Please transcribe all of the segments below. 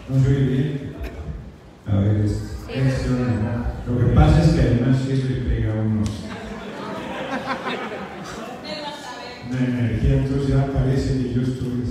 ¿No se oye bien? A ver, lo que pasa es que además eso le pega a uno una energía, entonces ya parece que yo estoy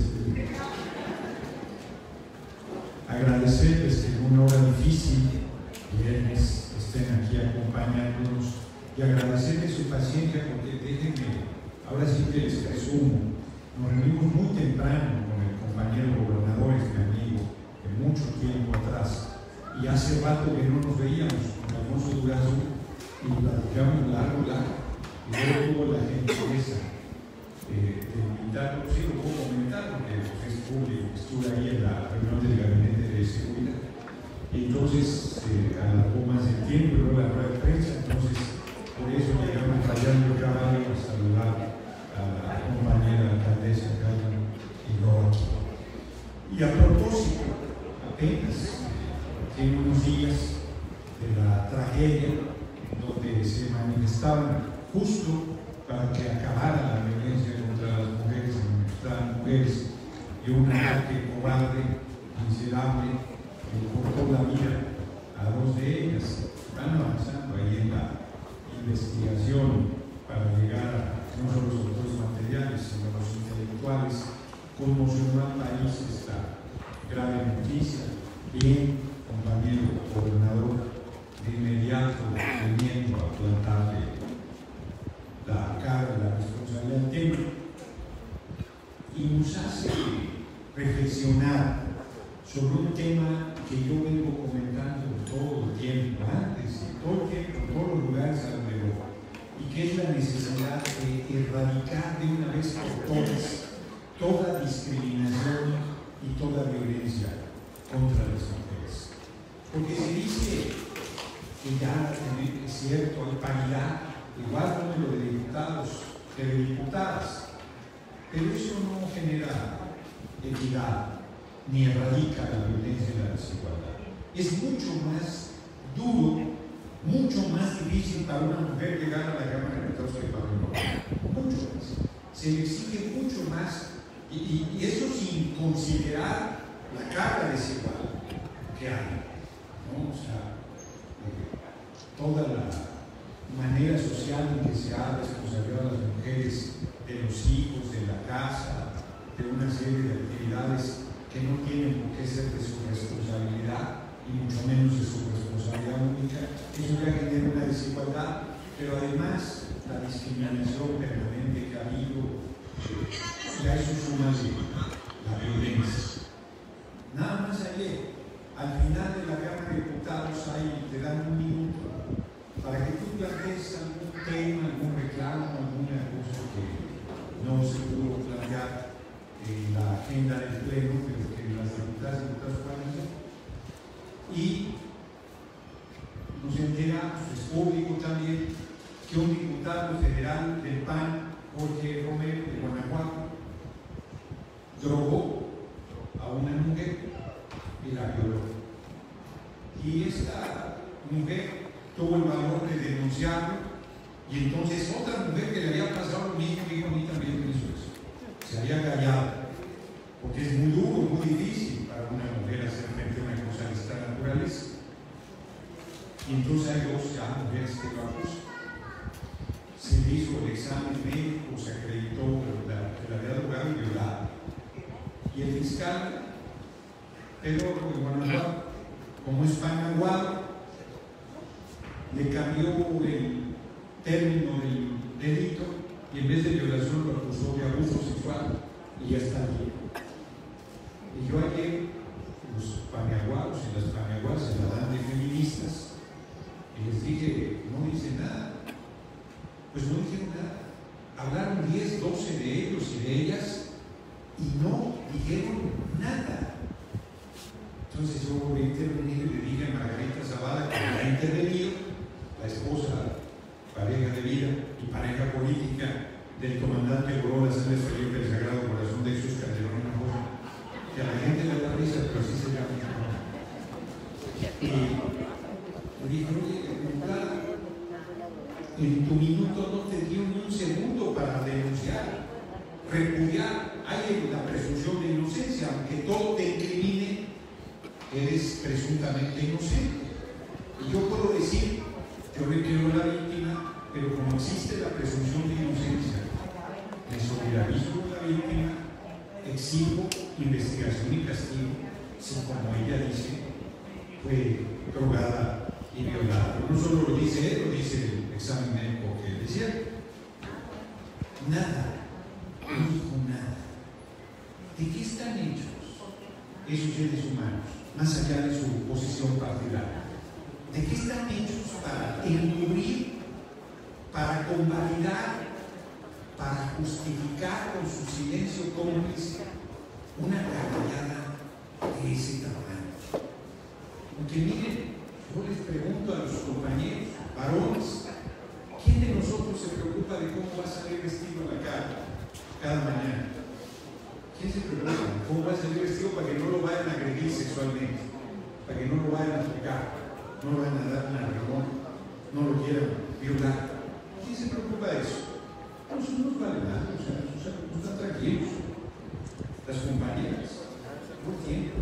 agradecerles que en una hora difícil viernes estén aquí acompañándonos y agradecerles su paciencia, porque déjenme, ahora sí que les presumo, nos reunimos muy temprano con el compañero gobernador, mi amigo, de mucho tiempo atrás, y hace rato que no nos veíamos con Alfonso Durazo y platicamos largo, y luego tuvo la gentileza de invitarlo, sí lo puedo comentar porque es público, estuve ahí en la reunión del gabinete de seguridad, y entonces alargó más el tiempo, y luego la rueda de prensa, entonces por eso llegamos fallando cada año a saludar a la compañera alcaldesa Carmen y no aquí. Y a propósito, apenas tiene unos días de la tragedia donde se manifestaban justo para que acabara la violencia contra las mujeres, y un ataque cobarde, miserable, que cortó la vida a dos de ellas. Están avanzando ahí en la investigación para llegar a no solo los autores materiales, sino a los intelectuales. Conmocionó al país esta grave noticia. Bien, compañero gobernador, de inmediato viniendo a plantarle la cara de la responsabilidad del tema, y nos hace reflexionar sobre un tema que yo vengo comentando todo el tiempo, antes, todo el tiempo, en todos los lugares a donde voy, y que es la necesidad de erradicar de una vez por todas toda discriminación y toda violencia contra las mujeres. Porque se dice que ya es cierto, hay paridad, igual número de diputados que de diputadas, pero eso no genera equidad ni erradica la violencia y la desigualdad. Es mucho más duro, mucho más difícil para una mujer llegar a la Cámara de Diputados que para un hombre. Mucho más. Se le exige mucho más, y eso sin considerar la carga desigual que hay, ¿no? O sea, toda la manera social en que se ha responsabilizado a las mujeres de los hijos, de la casa, de una serie de actividades que no tienen por qué ser de su responsabilidad y mucho menos de su responsabilidad única. Eso ya genera una desigualdad, pero además la discriminación permanente que ha habido, ya eso suma la violencia. Nada más ayer, al final de la Cámara de Diputados, te dan un minuto para que tú plantees algún tema, algún reclamo, alguna cosa que no se pudo plantear en la agenda del Pleno, pero que las diputadas y diputados puedan hacer. Y nos enteramos, es público también, que un diputado federal del PAN, Jorge Romero, de Guanajuato, drogó a una mujer y la violó. Y esta mujer tuvo el valor de denunciarlo, y entonces otra mujer que le había pasado lo mismo dijo: a mí también me hizo eso. Se había callado, porque es muy duro, muy difícil para una mujer hacer frente a una cosa de esta naturaleza. Y entonces hay dos mujeres que lo acusan. Se le hizo el examen médico, se acreditó que la había drogado y violado. Y el fiscal Pedro de Guanajuato, como es panaguado, le cambió el término del delito y en vez de violación lo acusó de abuso sexual, y ya está bien. Y yo ayer, los panaguados y las panaguadas se la dan de feministas, y les dije: no dice nada. Pues no dijeron nada. Hablaron 10, 12 de ellos y de ellas y no dijeron nada. Entonces yo volví a intervenir y le dije a Margarita Zavala, que ha intervenido, la esposa, pareja de vida y pareja política del comandante Aurora Sánchez Felipe del Sagrado Corazón de Jesús Calderón Hinojosa, que a la gente le da risa, pero así se llama. Y le dije: oye, en tu minuto no te dio ni un segundo para denunciar, repudiar. Hay la presunción de inocencia, aunque todo te incrimine, eres presuntamente inocente. Y yo puedo decir, yo le quiero a la víctima, pero como existe la presunción de inocencia, me solidarizo con la víctima, exijo investigación y castigo, si como ella dice, fue drogada y violada. No solo lo dice él, lo dice el examen médico que él decía. Nada, no dijo nada. ¿De qué están hechos esos seres humanos, más allá de su posición partidaria? ¿De qué están hechos para encubrir, para convalidar, para justificar con su silencio cómplice una gargallada de ese tamaño? Porque miren, yo les pregunto a los compañeros varones, ¿quién de nosotros se preocupa de cómo va a salir vestido a la calle cada mañana? ¿Quién se preocupa de cómo va a salir vestido para que no lo vayan a agredir sexualmente, para que no lo vayan a tocar, no lo vayan a dar un arregón, no lo quieran violar? ¿Quién se preocupa de eso? Eso no nos vale nada, o sea, están tranquilos. Las compañeras, todo el tiempo,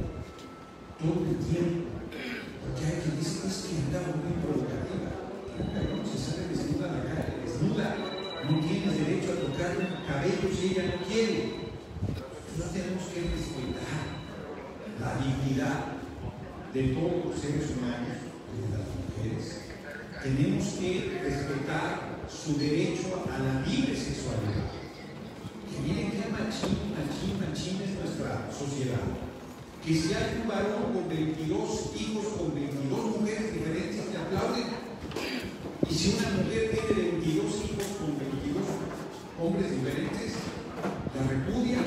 porque hay quien dice que es que anda muy provocativa. No, se sale desnuda a la calle, desnuda, no tienes derecho a tocar un cabello si ella no quiere. Entonces tenemos que respetar la dignidad de todos los seres humanos, de las mujeres. Tenemos que respetar su derecho a la libre sexualidad. Que miren qué machín es nuestra sociedad. Que si hay un varón con 22 hijos, con 22 mujeres diferentes, te aplauden. Y si una mujer tiene 22 hijos con 22 hombres diferentes, la repudia.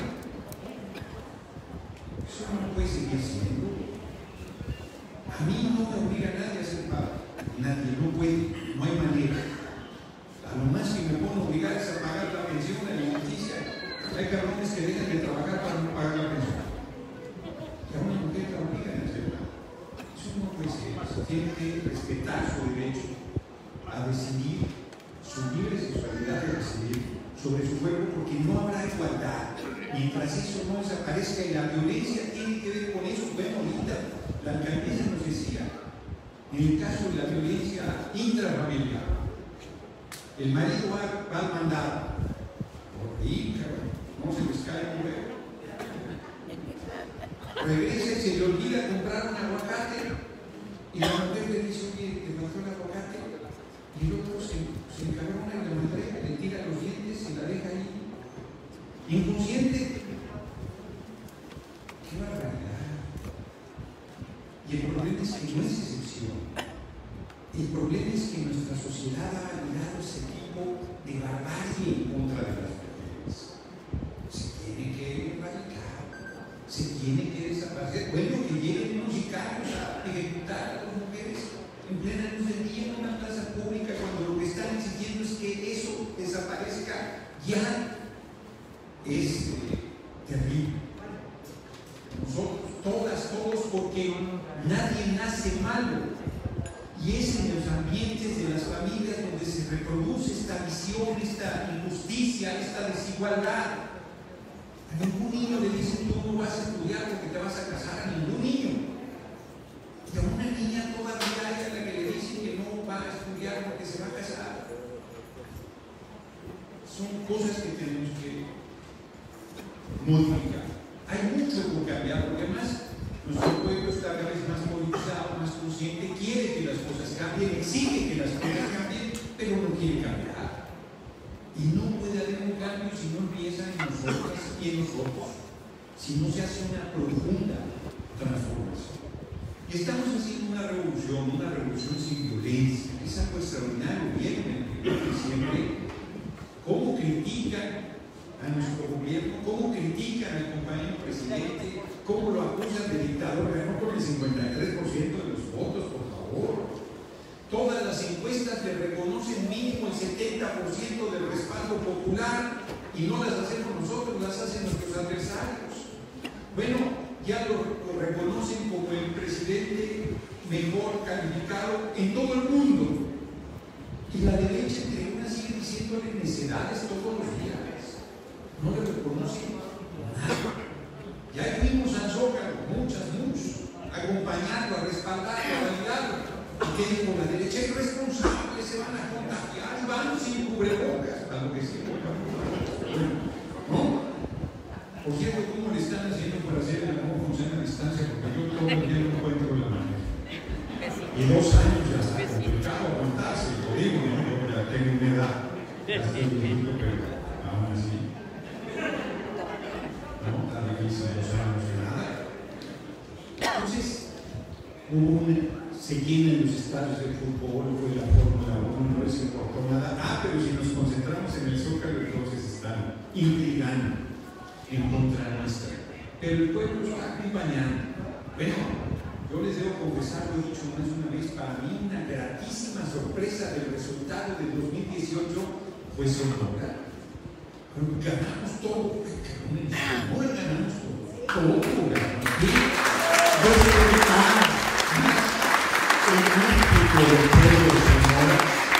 Eso no puede seguir siendo. A mí no me obliga a nadie a ser padre. Nadie, no puede, no hay manera. A lo más que me puedo obligar es a pagar la pensión alimenticia. Hay cabrones que dejan de trabajar para no pagar la pensión. Y a una mujer la obligan a hacer nada. Eso no puede ser. Tiene que respetar su derecho a decidir su libre sexualidad, de decidir sobre su cuerpo, porque no habrá igualdad mientras eso no desaparezca, y la violencia tiene que ver con eso. Bueno, ahorita la alcaldesa nos decía, en el caso de la violencia intrafamiliar, el marido va al mandado, por ahí, no se les cae un huevo, regresa y se le olvida comprar un aguacate, y la mujer le dice, oye, te faltó el aguacate, y el otro se encabrona y la mujer le tira los dientes y la deja ahí, inconsciente. ¡Qué barbaridad! Y el problema es que no es excepción. El problema es que nuestra sociedad ha validado ese tipo de barbarie en contra de las mujeres. Se tiene que erradicar, se tiene que desaparecer. Bueno, que lleguen unos sicarios a ejecutar a las mujeres en plena luz del día en una plaza pública, cuando lo que están exigiendo es que eso desaparezca ya. Es terrible. Nosotros, todos, porque nadie nace malo. Y es en los ambientes de las familias donde se reproduce esta visión, esta injusticia, esta desigualdad. A ningún niño le dicen, tú no vas a estudiar porque te vas a casar, a ningún niño. Y a una niña todavía hay a la que le dicen que no va a estudiar porque se va a casar. Son cosas que tenemos que modificar. Hay mucho por cambiar, porque además nuestro pueblo está cada vez más politizado, más consciente, quiere que las cosas cambien, exige que las cosas cambien, pero no quiere cambiar. Y no puede haber un cambio si no empieza en nosotras y en nosotros, si no se hace una profunda transformación. Y estamos haciendo una revolución sin violencia. Es algo extraordinario. Vieron en el 1 de diciembre cómo critican a nuestro gobierno, cómo critican al compañero presidente, cómo lo acusan de dictador. Ganó con el 53% de los votos, por favor. Todas las encuestas le reconocen mínimo el 70% del respaldo popular, y no las hacemos nosotros, las hacen nuestros adversarios. Bueno, ya lo reconocen como el presidente mejor calificado en todo el mundo. Y la derecha en tribuna sigue diciéndole necedades todos los días. No le reconocen nada. Ya fuimos al Zócalo, muchos. a acompañarlo, a respaldarlo, a validarlo. ¿Y qué dijo la derecha? Irresponsables, se van a contagiar y van sin cubrebocas, a lo que sí. ¿No? Por cierto, ¿cómo le están haciendo para hacer el amor funciona a distancia? Porque yo todo el día no encuentro la manera. Y 2 años ya está complicado aguantarse, lo digo, yo ya tengo una edad, ya estoy viejito, pero aún así, no, está difícil 2 años de nada. Entonces, se llenan los estadios de fútbol, fue la Fórmula 1, no les importó nada. Pero si nos concentramos en el Zócalo, entonces están intrigando en contra nuestra. Pero el pueblo está acompañando. Bueno, yo les debo confesar, lo he dicho más de una vez, para mí una gratísima sorpresa del resultado del 2018 fue Sonora. Ganamos todo, no ganamos todo, ganamos. El México del pueblo de Sonora,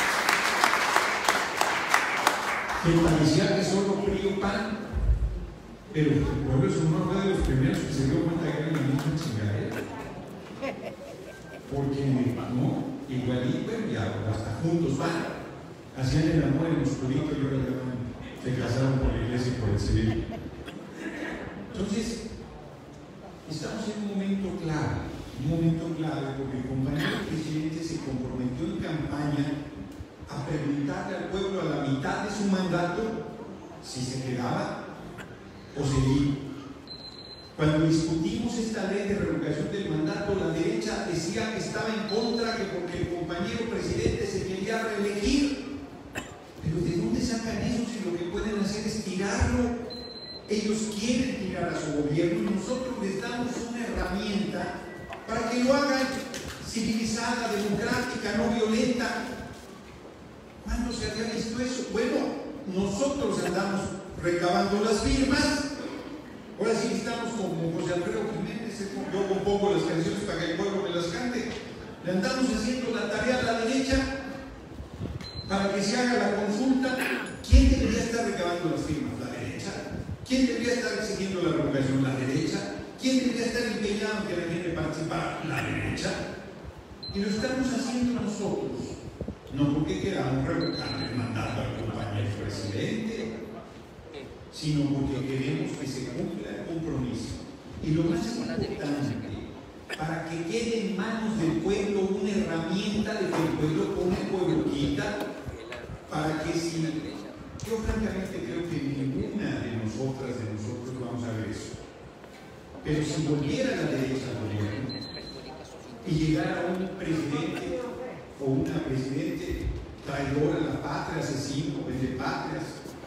que parecía que solo PRI o PAN, pero el pueblo de Sonora fue de los primeros que se dio cuenta que era la misma chingadera. Porque no, igualito, ya hasta juntos van, hacían el amor en oscurito y ahora se casaron por la iglesia y por el civil. Entonces, estamos en un momento clave, porque el compañero presidente se comprometió en campaña a preguntarle al pueblo a la mitad de su mandato si se quedaba o seguía. Cuando discutimos esta ley de revocación del mandato, la derecha decía que estaba en contra, que porque el compañero presidente se quería reelegir. Pero ¿de dónde sacan eso si lo que pueden hacer es tirarlo? Ellos quieren tirar a su gobierno y nosotros les damos una herramienta para que lo hagan civilizada, democrática, no violenta. ¿Cuándo se había visto eso? Bueno, nosotros andamos recabando las firmas. Ahora sí estamos como José Alfredo Jiménez, yo compongo las canciones para que el pueblo me las cante. Le andamos haciendo la tarea a la derecha para que se haga la consulta. ¿Quién debería estar recabando las firmas? La derecha. ¿Quién debería estar exigiendo la revocación? La derecha. ¿Quién debería estar empeñado en que la gente participara? La derecha. Y lo estamos haciendo nosotros, no porque queramos revocar el mandato al compañero presidente, sino porque queremos que se cumpla el compromiso. Y lo más importante, para que quede en manos del pueblo una herramienta de que el pueblo pone, el pueblo quita, para que si, yo francamente creo que ninguna de nosotros vamos a ver eso. Pero si volviera la derecha al gobierno y llegara un presidente o una presidente traidora a la patria, asesino, vendepatrias,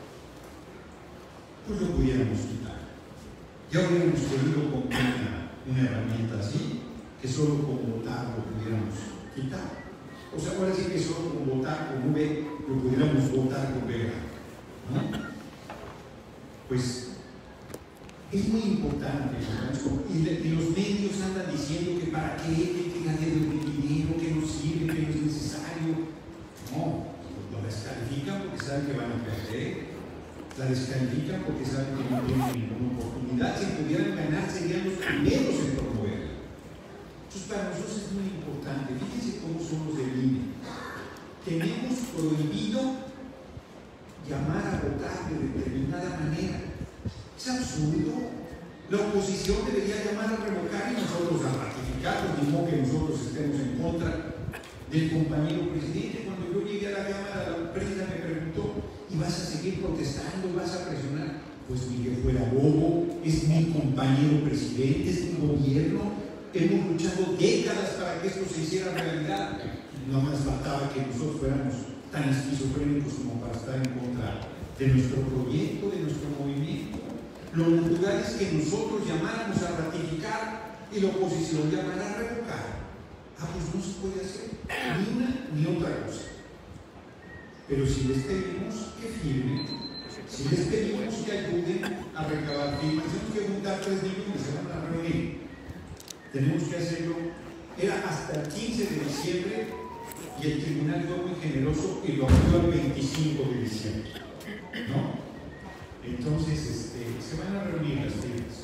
pues lo pudiéramos quitar. Ya hubiéramos podido con una herramienta así, que solo con votar lo pudiéramos quitar. O sea, ahora sí que solo con votar con V lo pudiéramos votar con V, ¿no? Pues es muy importante, ¿no? Y los medios andan diciendo que para qué, que gane dinero, que no sirve, que no es necesario. No, lo descalifican porque saben que van a perder. La descalifican porque saben que no tienen ninguna oportunidad. Si pudieran ganar, serían los primeros en promoverla. Entonces, para nosotros es muy importante. Fíjense cómo somos del INE. Tenemos prohibido llamar a votar de determinada manera. Es absurdo. La oposición debería llamar a revocar y nosotros a ratificar, lo mismo que nosotros estemos en contra del compañero presidente. Cuando yo llegué a la Cámara, la prensa me preguntó: ¿y vas a seguir protestando? ¿Vas a presionar? Pues ni que fuera bobo, es mi compañero presidente, es mi gobierno. Hemos luchado décadas para que esto se hiciera realidad. No más faltaba que nosotros fuéramos tan esquizofrénicos como para estar en contra de nuestro proyecto, de nuestro movimiento. Lo natural es que nosotros llamáramos a ratificar y la oposición llamara a revocar. Pues no se puede hacer ni una ni otra cosa. Pero si les pedimos que firmen, si les pedimos que ayuden a recabar firmas, tenemos que juntar 3 millones, se van a reunir. Tenemos que hacerlo. Era hasta el 15 de diciembre y el tribunal fue muy generoso y lo abrió el 25 de diciembre, ¿no? Entonces se van a reunir las firmas.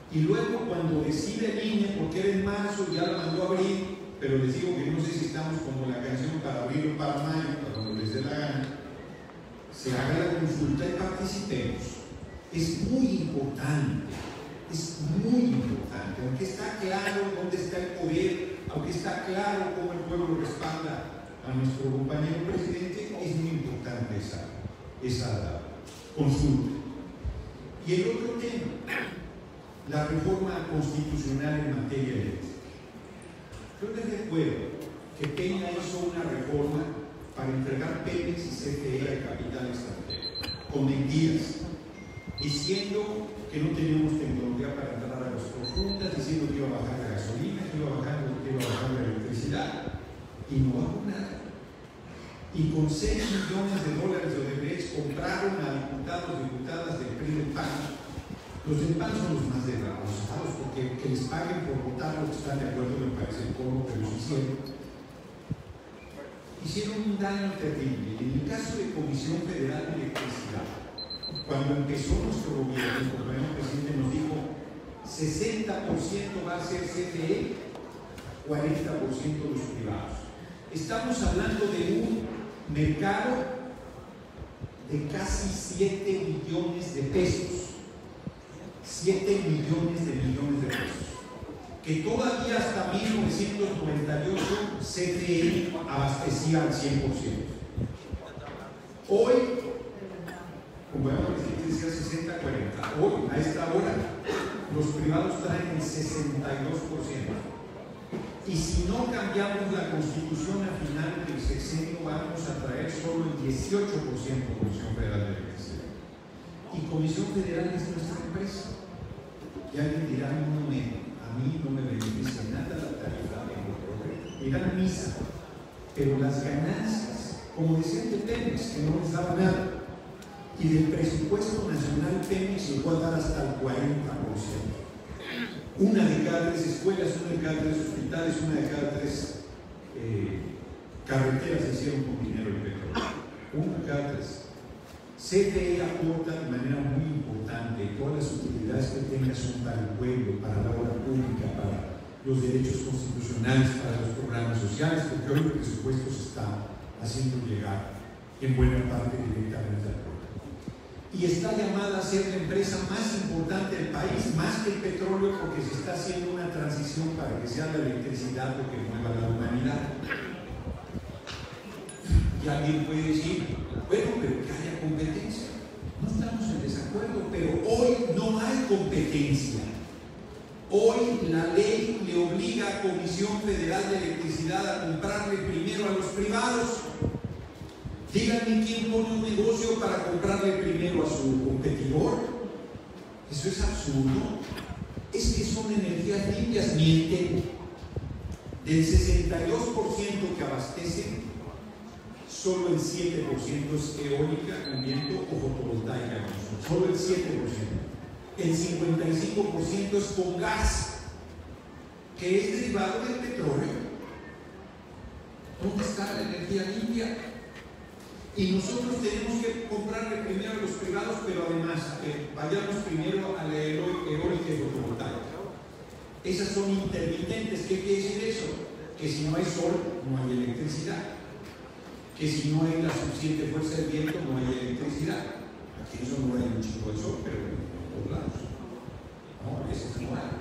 Y luego cuando decide el INE, porque era en marzo, ya la mandó a abrir, pero les digo que no sé si estamos como la canción para abril o para mayo, para cuando les dé la gana, se haga la consulta y participemos. Es muy importante, aunque está claro dónde está el poder, aunque está claro cómo el pueblo respalda a nuestro compañero presidente, es muy importante esa consulta. Y el otro tema, la reforma constitucional en materia eléctrica. Yo les recuerdo que Peña hizo una reforma para entregar Pemex y CFE al capital extranjero, con mentiras, diciendo que no teníamos tecnología para entrar a las profundas, diciendo que iba a bajar la gasolina, que iba a bajar la electricidad, y no bajó nada. Y con $6 millones de Odebrecht compraron a diputados y diputadas del PRI del PAN. Los del PAN son los más desgraciados, porque que les paguen por votar los que están de acuerdo me parece poco, pero lo hicieron un daño terrible. En el caso de Comisión Federal de Electricidad, cuando empezó nuestro gobierno, el compañero presidente nos dijo 60% va a ser CFE, 40% los privados. Estamos hablando de un mercado de casi 7 millones de pesos. 7 millones de pesos. Que todavía hasta 1998 CFE abastecía al 100%. Hoy, como decía 60-40, hoy a esta hora los privados traen el 62%. Y si no cambiamos la constitución al final del sexenio, vamos a traer solo el 18% Comisión Federal de Electricidad. Y Comisión Federal es nuestra empresa. Y alguien dirá, no, a mí no me beneficia nada la tarifa de dirán misa, pero las ganancias, como decían de Pemex, que no les daba nada, y del presupuesto nacional Pemex llegó a dar hasta el 40%. Una de cada 3 escuelas, una de cada 3 hospitales, una de cada 3 carreteras se hicieron con dinero del petróleo. Una de cada 3. CFE aporta de manera muy importante. Todas las utilidades que tenga son para el pueblo, para la obra pública, para los derechos constitucionales, para los programas sociales, porque hoy el presupuesto se está haciendo llegar en buena parte directamente al pueblo. Y está llamada a ser la empresa más importante del país, más que el petróleo, porque se está haciendo una transición para que sea la electricidad lo que mueva a la humanidad. Y alguien puede decir, bueno, pero que haya competencia. No estamos en desacuerdo, pero hoy no hay competencia. Hoy la ley le obliga a Comisión Federal de Electricidad a comprarle primero a los privados. Díganme quién pone un negocio para comprarle primero a su competidor. Eso es absurdo. Es que son energías limpias, mienten. Del 62% que abastecen, solo el 7% es eólica con viento o fotovoltaica. Solo el 7%. El 55% es con gas, que es derivado del petróleo. ¿Dónde está la energía limpia? Y nosotros tenemos que comprarle primero a los privados, pero además vayamos primero a la eólica y fotovoltaica. Esas son intermitentes. ¿Qué quiere decir eso? Que si no hay sol, no hay electricidad. Que si no hay la suficiente fuerza del viento, no hay electricidad. Aquí eso no hay un chico de sol, pero en todos lados. No, a veces no hay.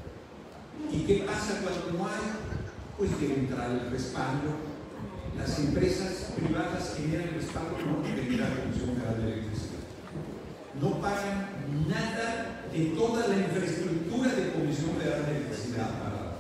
¿Y qué pasa cuando no hay? Pues debe entrar el respaldo. Las empresas privadas generan respaldo, no generan la Comisión Federal de Electricidad. No pagan nada de toda la infraestructura de Comisión Federal de Electricidad para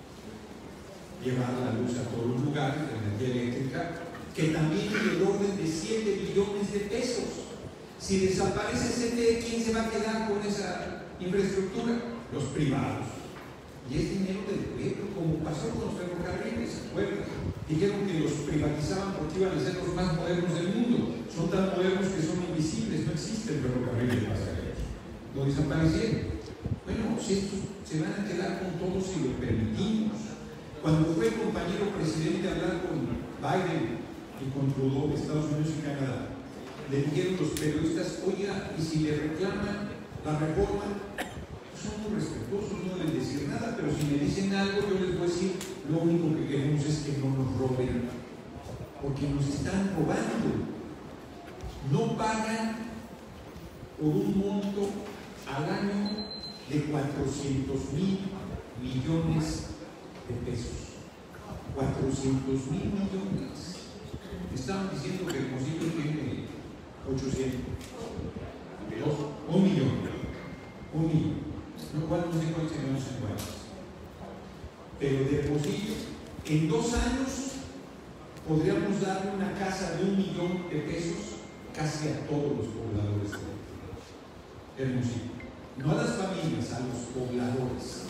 llevar la luz a todos los lugares de energía eléctrica, que también es del orden de 7 billones de pesos. Si desaparece CFE, ¿quién se va a quedar con esa infraestructura? Los privados. Y es dinero del pueblo, como pasó con los ferrocarriles, ¿se acuerdan? Dijeron que los privatizaban porque iban a ser los más modernos del mundo. Son tan modernos que son invisibles, no existe el ferrocarril de pasajeros. Lo desaparecieron. Bueno, si estos se van a quedar con todo si lo permitimos. Cuando fue el compañero presidente a hablar con Biden y con Trudeau de Estados Unidos y Canadá, le dijeron los periodistas, oiga, y si le reclaman la reforma, son somos respetuosos, no deben decir nada, pero si me dicen algo, yo les voy a decir, lo único que queremos es que no nos roben, porque nos están robando. No pagan por un monto al año de 400,000 millones de pesos. 400,000 millones. Estaban diciendo que Hermosillo tiene 800. Un millón. Lo cual no sé cuántos tenemos iguales. Pero de Hermosillo, en 2 años podríamos darle una casa de 1 millón de pesos casi a todos los pobladores de Hermosillo. No a las familias, a los pobladores.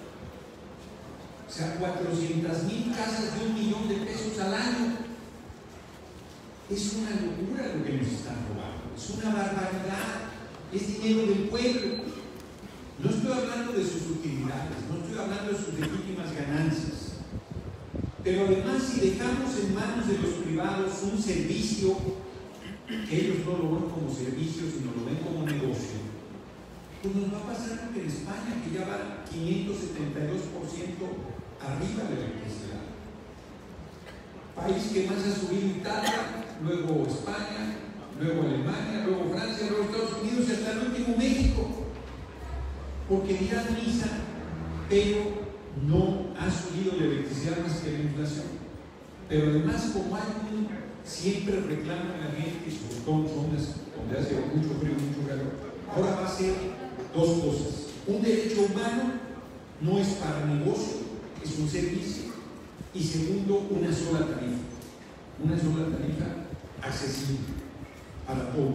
O sea, 400,000 casas de 1 millón de pesos al año. Es una locura lo que nos están robando. Es una barbaridad. Es dinero del pueblo. No estoy hablando de sus utilidades, no estoy hablando de sus legítimas ganancias. Pero además, si dejamos en manos de los privados un servicio que ellos no lo ven como servicio, sino lo ven como negocio, pues nos va a pasar lo que en España, que ya va 572% arriba de la electricidad. País que más ha subido Italia, luego España, luego Alemania, luego Francia, luego Estados Unidos y hasta el último México. Porque dirán misa, pero no ha subido la electricidad más que la inflación. Pero además, como hay siempre reclaman la gente, sobre todo en zonas donde hace mucho frío, mucho calor, ahora va a ser 2 cosas. Un derecho humano no es para negocio, es un servicio. Y segundo, una sola tarifa accesible para todo.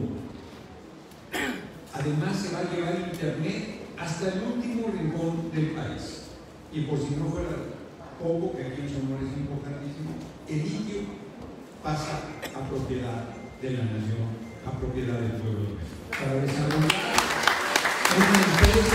Además, se va a llevar internet hasta el último rincón del país. Y por si no fuera poco, que aquí en Sonora es importantísimo, el litio pasa a propiedad de la nación, a propiedad del pueblo de México. Para desarrollar una empresa,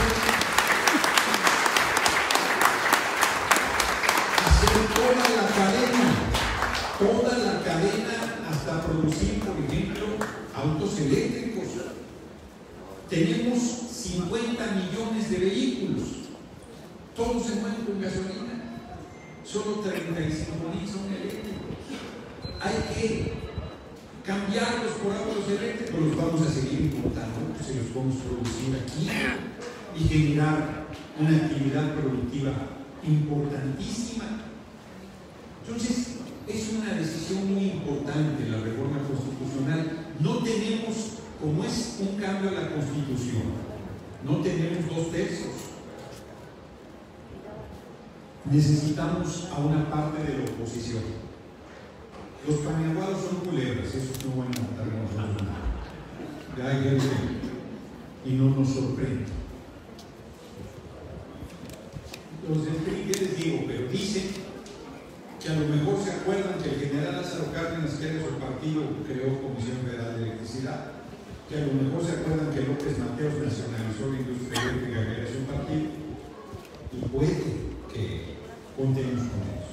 hacer toda la cadena hasta producir, por ejemplo, autos eléctricos. Tenemos 50 millones de vehículos, todos se mueven con gasolina, solo 35,000 son eléctricos. Hay que cambiarlos por autos eléctricos, los vamos a seguir importando, pues se los vamos a producir aquí y generar una actividad productiva importantísima. Entonces, es una decisión muy importante la reforma constitucional. No tenemos, como es un cambio a la Constitución, no tenemos 2/3. Necesitamos a una parte de la oposición. Los paniaguados son culebras, esos no van a matar a nosotros nada. Ya hay que ver, y no nos sorprende. Los del PRI, ¿qué les digo? Pero dicen que a lo mejor se acuerdan que el general Lázaro Cárdenas, que era su partido, creó Comisión Federal de Electricidad, que a lo mejor se acuerdan que López Mateos nacionalizó la industria eléctrica, que era su partido, y puede que contemos con eso.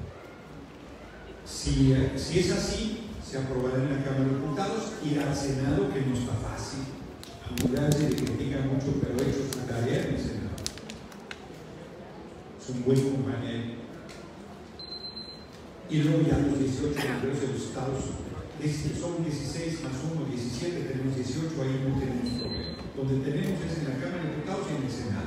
Si es así, se aprobará en la Cámara de Diputados, irá al Senado, que no está fácil. Gracias de que diga mucho, pero ha hecho su tarea en el Senado. Es un buen compañero. Y luego ya los 18 congresos de los estados, son 16 más 1, 17, tenemos 18, ahí no tenemos problema. Donde tenemos es en la Cámara de Diputados y en el Senado.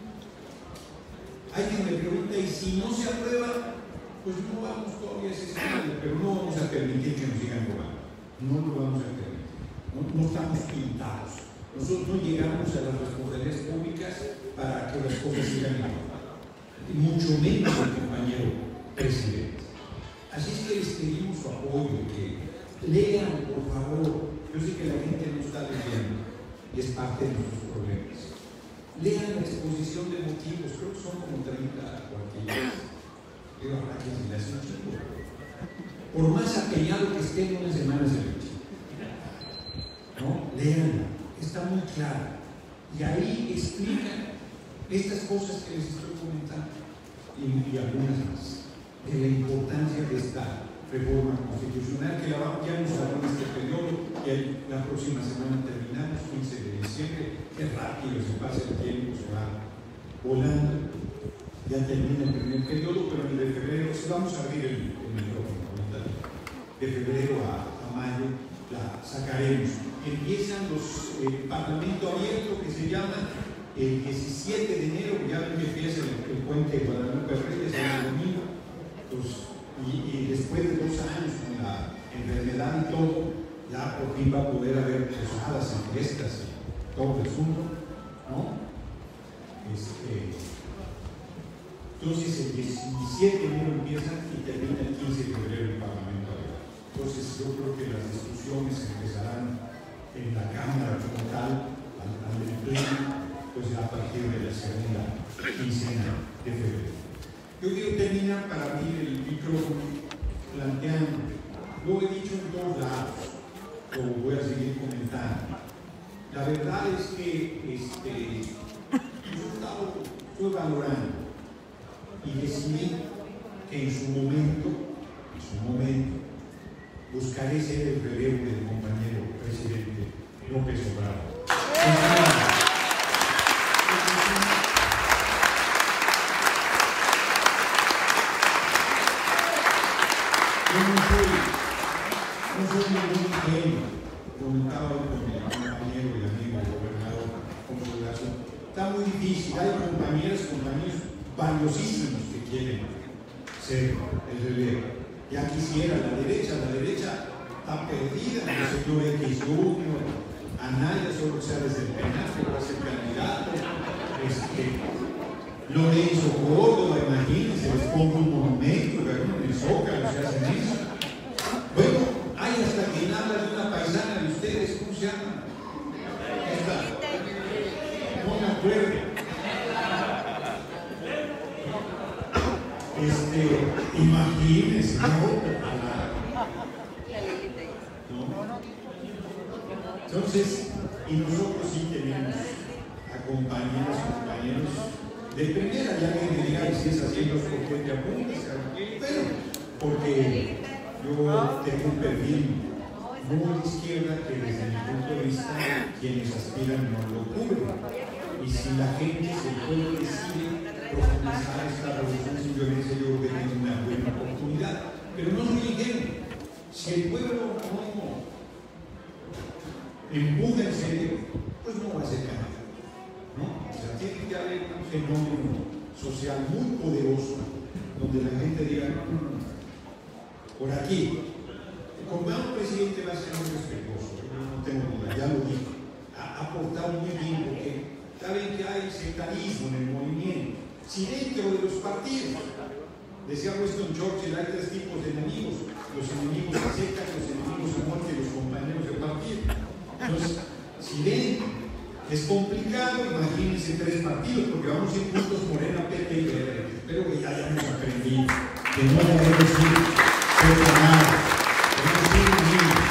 Hay quien me pregunta, ¿y si no se aprueba? Pues no vamos todavía a ese escenario, pero no vamos a permitir que nos sigan robando. No lo vamos a permitir. No estamos pintados. Nosotros no llegamos a las responsabilidades públicas para que las cosas sigan igual. Mucho menos el compañero presidente. Así es que les pedimos su apoyo, que lean, por favor. Yo sé que la gente no está leyendo y es parte de nuestros problemas. Lean la exposición de motivos, creo que son como 30 cuartillas. Pero habrá que se le hace un chico. Por más apeñado que esté en unas semanas de leche. ¿No? Leanla, está muy clara. Y ahí explican estas cosas que les estoy comentando y algunas más, de la importancia de esta reforma constitucional que ya nos habló en este periodo, que la próxima semana terminamos, 15 de diciembre, qué rápido se pasa el tiempo, se va volando. Ya termina el primer periodo, pero en el de febrero, si vamos a abrir el micrófono, de febrero a mayo, la sacaremos. Empiezan los Parlamento Abierto, que se llama el 17 de enero, ya ven que empieza el puente de Guadalupe Reyes, el domingo, pues, y después de 2 años con la enfermedad y todo, ya por fin va a poder haber posadas y fiestas y todo el asunto, ¿no? Entonces el 17 de enero empieza y termina el 15 de febrero el Parlamento Abierto. Entonces yo creo que las discusiones empezarán en la Cámara como tal, al pleno, pues a partir de la segunda quincena de febrero. Yo quiero terminar para abrir el micrófono planteando, lo he dicho en todos lados, lo voy a seguir comentando. La verdad es que yo estoy valorando y decidí que en su momento, buscaré ser el relevo del compañero presidente López Obrador. No soy ningún ingenio, comentaba con mi compañero y amigo gobernador Consolazo. Está muy difícil, hay compañeros valiosísimos que quieren ser el relevo. Ya quisiera la derecha está perdida, el señor X Junior, Anaya solo sea desde el penaje para ser candidato, Lorenzo Córdoba, imagínense, les pongo un monumento, en el Zócalo se hacen eso. Bueno, hay hasta quien habla de una paisana de ustedes, ¿cómo se llama? No me acuerdo. Imagínense, Entonces, y nosotros sí tenemos a compañeros de primera, ya que me digan si es haciendo su propia apuntes, pero porque yo tengo un perfil muy de izquierda que desde mi punto de vista quienes aspiran no lo cubren. Y si la gente, si el pueblo decide profundizar esta revolución sin violencia, yo creo que tiene una buena oportunidad. Pero no soy ingenuo. Si el pueblo no empuja en serio, pues no va a ser candidato, ¿no? O sea, tiene que haber un fenómeno social muy poderoso donde la gente diga, por aquí, el compañero presidente va a ser muy respetuoso, no tengo duda, ya lo dije, ha aportado muy bien porque saben que hay sectarismo en el movimiento, si dentro de los partidos, decía Winston Churchill, hay 3 tipos de enemigos, los enemigos a sectas, los enemigos a muerte y los compañeros de partido. Entonces, si dentro es complicado, imagínense 3 partidos, porque vamos a ir juntos Morena, PT y Verde. Espero que ya hayamos aprendido que no debemos ir separados, debemos ir unidos.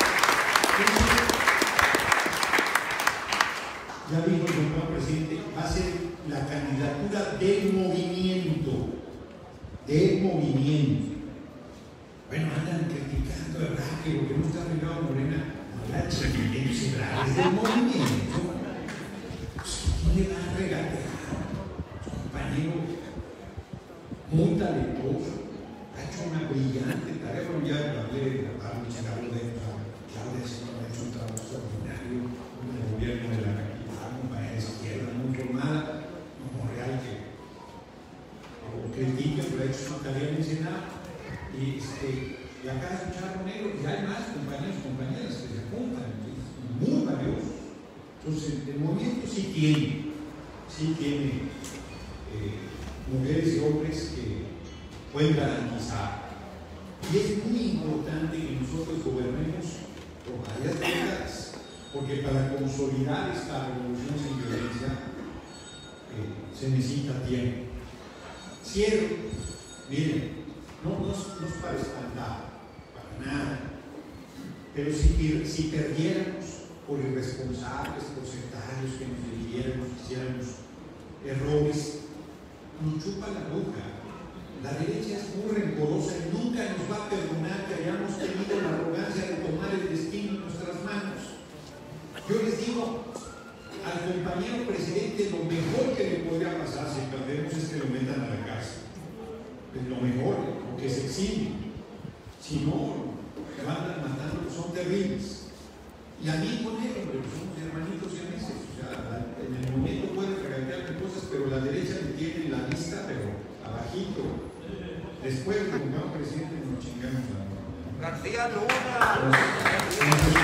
Ya dijo el señor presidente, va a ser la candidatura del movimiento. Bueno, andan criticando a Raquel porque no está arreglado Morena. La chiquitera es del movimiento. ¿Quién le va a regatear? Compañero muy talentoso, ha hecho una brillante tarea. Bueno, ya hablé de Claudia, ha hecho un trabajo extraordinario en el gobierno de la capital, compañera de izquierda muy formada, como real que lo critica, pero ha hecho una tarea en el Senado. Y acá escucharon negro, y hay más compañeros y compañeras que se apuntan, muy valiosos. Entonces, el movimiento sí tiene mujeres y hombres que pueden garantizar. Y es muy importante que nosotros gobernemos por varias décadas, porque para consolidar esta revolución sin violencia se necesita tiempo. Cierro, miren. No es para espantar, para nada. Pero si perdiéramos por irresponsables, por sectarios que nos dividiéramos, hiciéramos errores, nos chupa la boca. La derecha es muy rencorosa y nunca nos va a perdonar que hayamos tenido la arrogancia de tomar el destino en nuestras manos. Yo les digo al compañero presidente lo mejor que le podría pasar exilio. Si no, lo andan matando, son terribles. Y a mí con él, hombre, somos hermanitos siameses. O sea, en el momento pueden regatearme cosas, pero la derecha me tiene la lista, pero abajito. Después de que un presidente nos chingamos la mano. García Luna. Necesitamos.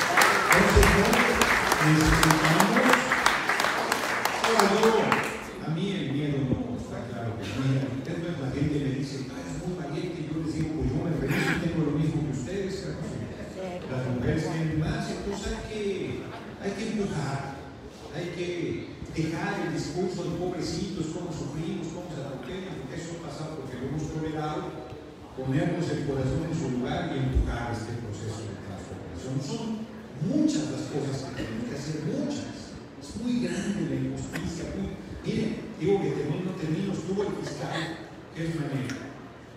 A mí el miedo no está claro que mira. Entonces la gente me dice, es muy valiente. Y yo les digo, pues yo me reviso y tengo lo mismo que ustedes. Las mujeres tienen más, entonces hay que empujar, hay que dejar el discurso de pobrecitos, cómo sufrimos, cómo se atropellan, porque eso ha pasado porque lo hemos tolerado, ponernos el corazón en su lugar y empujar este proceso de transformación. Son muchas las cosas que tenemos que hacer, muchas. Es muy grande la injusticia. Miren, digo que termino, estuvo el fiscal, que es Manera.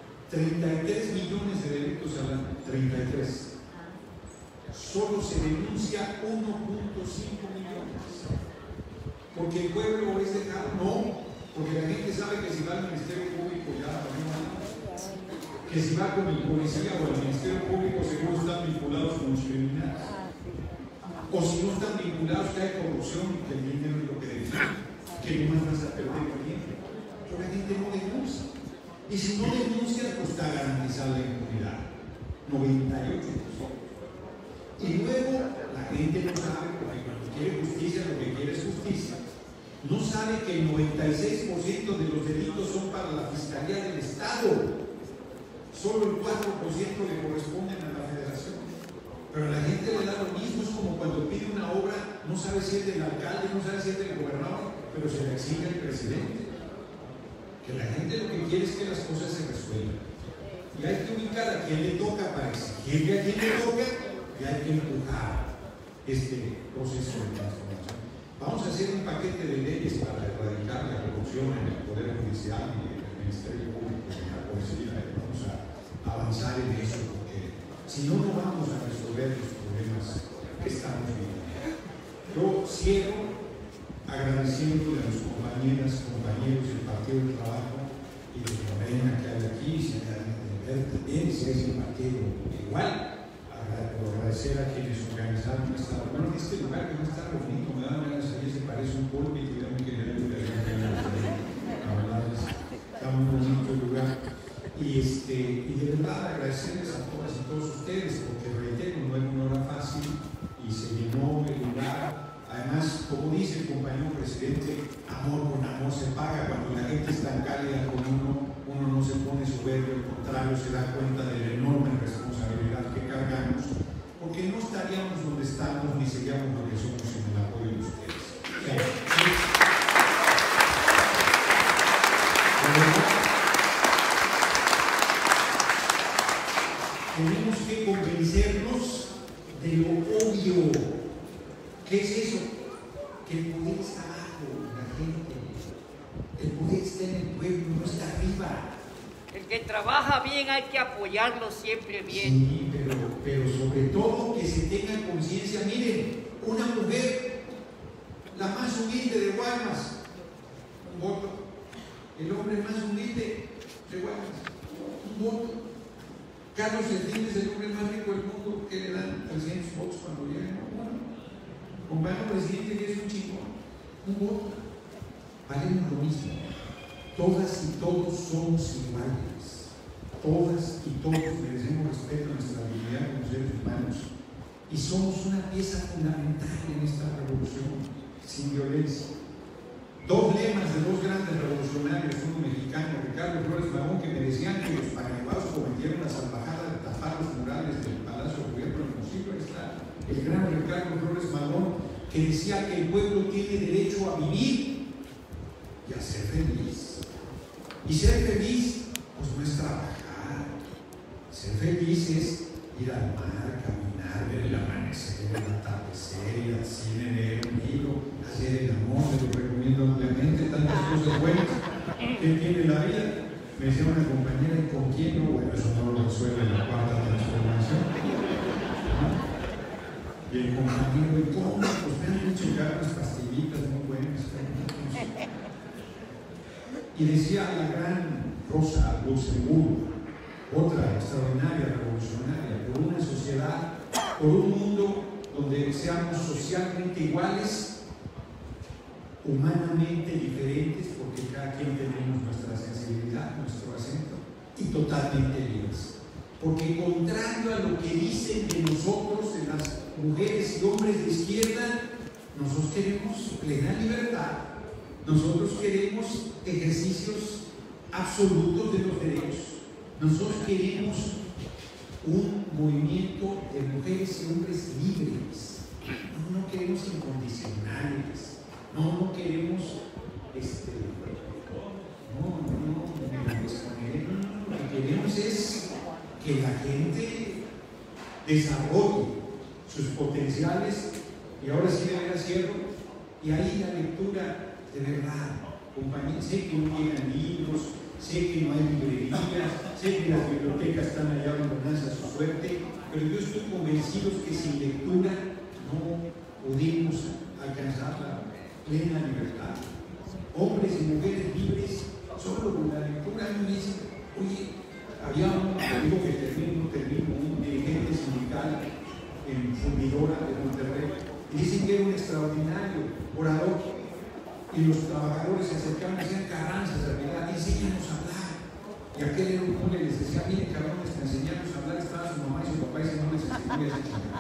33 millones de delitos al año, 33. Solo se denuncia 1.5 millones. Porque el pueblo es dejado, no, porque la gente sabe que si va al Ministerio Público ya no, que si va con el policía o al Ministerio Público seguro están vinculados con los criminales. O si no están vinculados que hay corrupción y que el dinero es lo que define, que no más vas a perder el tiempo. Pero la gente no denuncia. Y si no denuncia, pues está garantizada la impunidad. 98%. Y luego la gente no sabe, porque cuando quiere justicia, lo que quiere es justicia. No sabe que el 96% de los delitos son para la Fiscalía del Estado. Solo el 4% le corresponden a la Federación. Pero a la gente le da lo mismo. Es como cuando pide una obra, no sabe si es del alcalde, no sabe si es del gobernador, pero se le exige al presidente. Que la gente lo que quiere es que las cosas se resuelvan. Y hay que ubicar a quien le toca para exigirle a quien le toca. Y hay que empujar este proceso de transformación. Vamos a hacer un paquete de leyes para erradicar la corrupción en el Poder Judicial y en el Ministerio Público y en la Policía. Vamos a avanzar en eso, porque si no, no vamos a resolver los problemas que estamos viviendo. Yo cierro agradeciendo a los compañeras, compañeros del Partido del Trabajo y de Morena que hay aquí, si hay alguien de ver también, si es el partido igual. Agradecer a quienes organizaron esta. Bueno, este lugar que no está bonito, me da ganas de salir, se parece un púlpito y ya me quería la verdad está muy bonito el lugar. Y de verdad agradecerles a todas y todos ustedes, porque reitero, no es una hora fácil y se llenó el lugar. Además, como dice el compañero presidente, amor con amor se paga. Cuando la gente está cálida con uno no se pone soberbio, al contrario, se da cuenta de la enorme responsabilidad que cargamos, porque no estaríamos donde estamos ni seríamos lo que somos sin el apoyo de ustedes. Tenemos que convencernos de lo obvio. ¿Qué es eso? Que el poder está abajo, la gente. El poder está en el pueblo, no está arriba. El que trabaja bien hay que apoyarlo siempre bien. Sí, pero sobre todo que se tenga conciencia. Miren, una mujer, la más humilde de Guaymas, un voto. El hombre más humilde de Guaymas, un voto. Carlos Slim es el hombre más rico del mundo, que le dan 300 votos cuando lleguen. Compañero presidente, que es un chico, un voto. Valemos lo mismo. Todas y todos somos iguales. Todas y todos merecemos respeto a nuestra dignidad como seres humanos. Y somos una pieza fundamental en esta revolución, sin violencia. Dos lemas de dos grandes revolucionarios, uno mexicano, Ricardo Flores Magón, que me decían que los paraguayos cometieron la salvajada de tapar los murales del Palacio de Gobierno del Municipio. Ahí está el gran Ricardo Flores Magón, que decía que el pueblo tiene derecho a vivir y a ser feliz. Y ser feliz, pues no es trabajar. Ser feliz es ir al mar, caminar, ver el amanecer, el atardecer, ir al cine, leer un libro, hacer el amor. Se lo recomiendo ampliamente, tantas cosas buenas que tiene la vida. Me decía una compañera, ¿y con quién no? Bueno, eso no lo resuelve en la cuarta transformación. Y el compañero, ¿y cómo? Pues me han dicho ya unas pastillitas muy buenas. Y decía la gran Rosa Luxemburgo, otra extraordinaria, revolucionaria, por una sociedad, por un mundo donde seamos socialmente iguales, humanamente diferentes, porque cada quien tenemos nuestra sensibilidad, nuestro acento, y totalmente libres. Porque contrario a lo que dicen de nosotros, de las mujeres y hombres de izquierda, nosotros queremos plena libertad. Nosotros queremos ejercicios absolutos de los derechos. Nosotros queremos un movimiento de mujeres y hombres libres. No queremos incondicionales. No queremos lo que queremos es que la gente desarrolle sus potenciales. Y ahora sí de veras cierro, y ahí la lectura de verdad, compañeros. Sé que no llegan libros, sé que no hay librerías, sé que las bibliotecas están allá abandonadas a su suerte, pero yo estoy convencido que sin lectura no pudimos alcanzar la plena libertad. Hombres y mujeres libres, solo con la lectura. Me dicen, oye, había digo que termino, un dirigente sindical en Fundidora de Monterrey, y dicen que era un extraordinario orador, y los trabajadores se acercaban y hacían carranzas a verdad, enséñanos a hablar. Y aquel era un hombre les decía, miren cabrones, te enseñamos a hablar, estaba su mamá y su papá y no les enseñó esa chingada.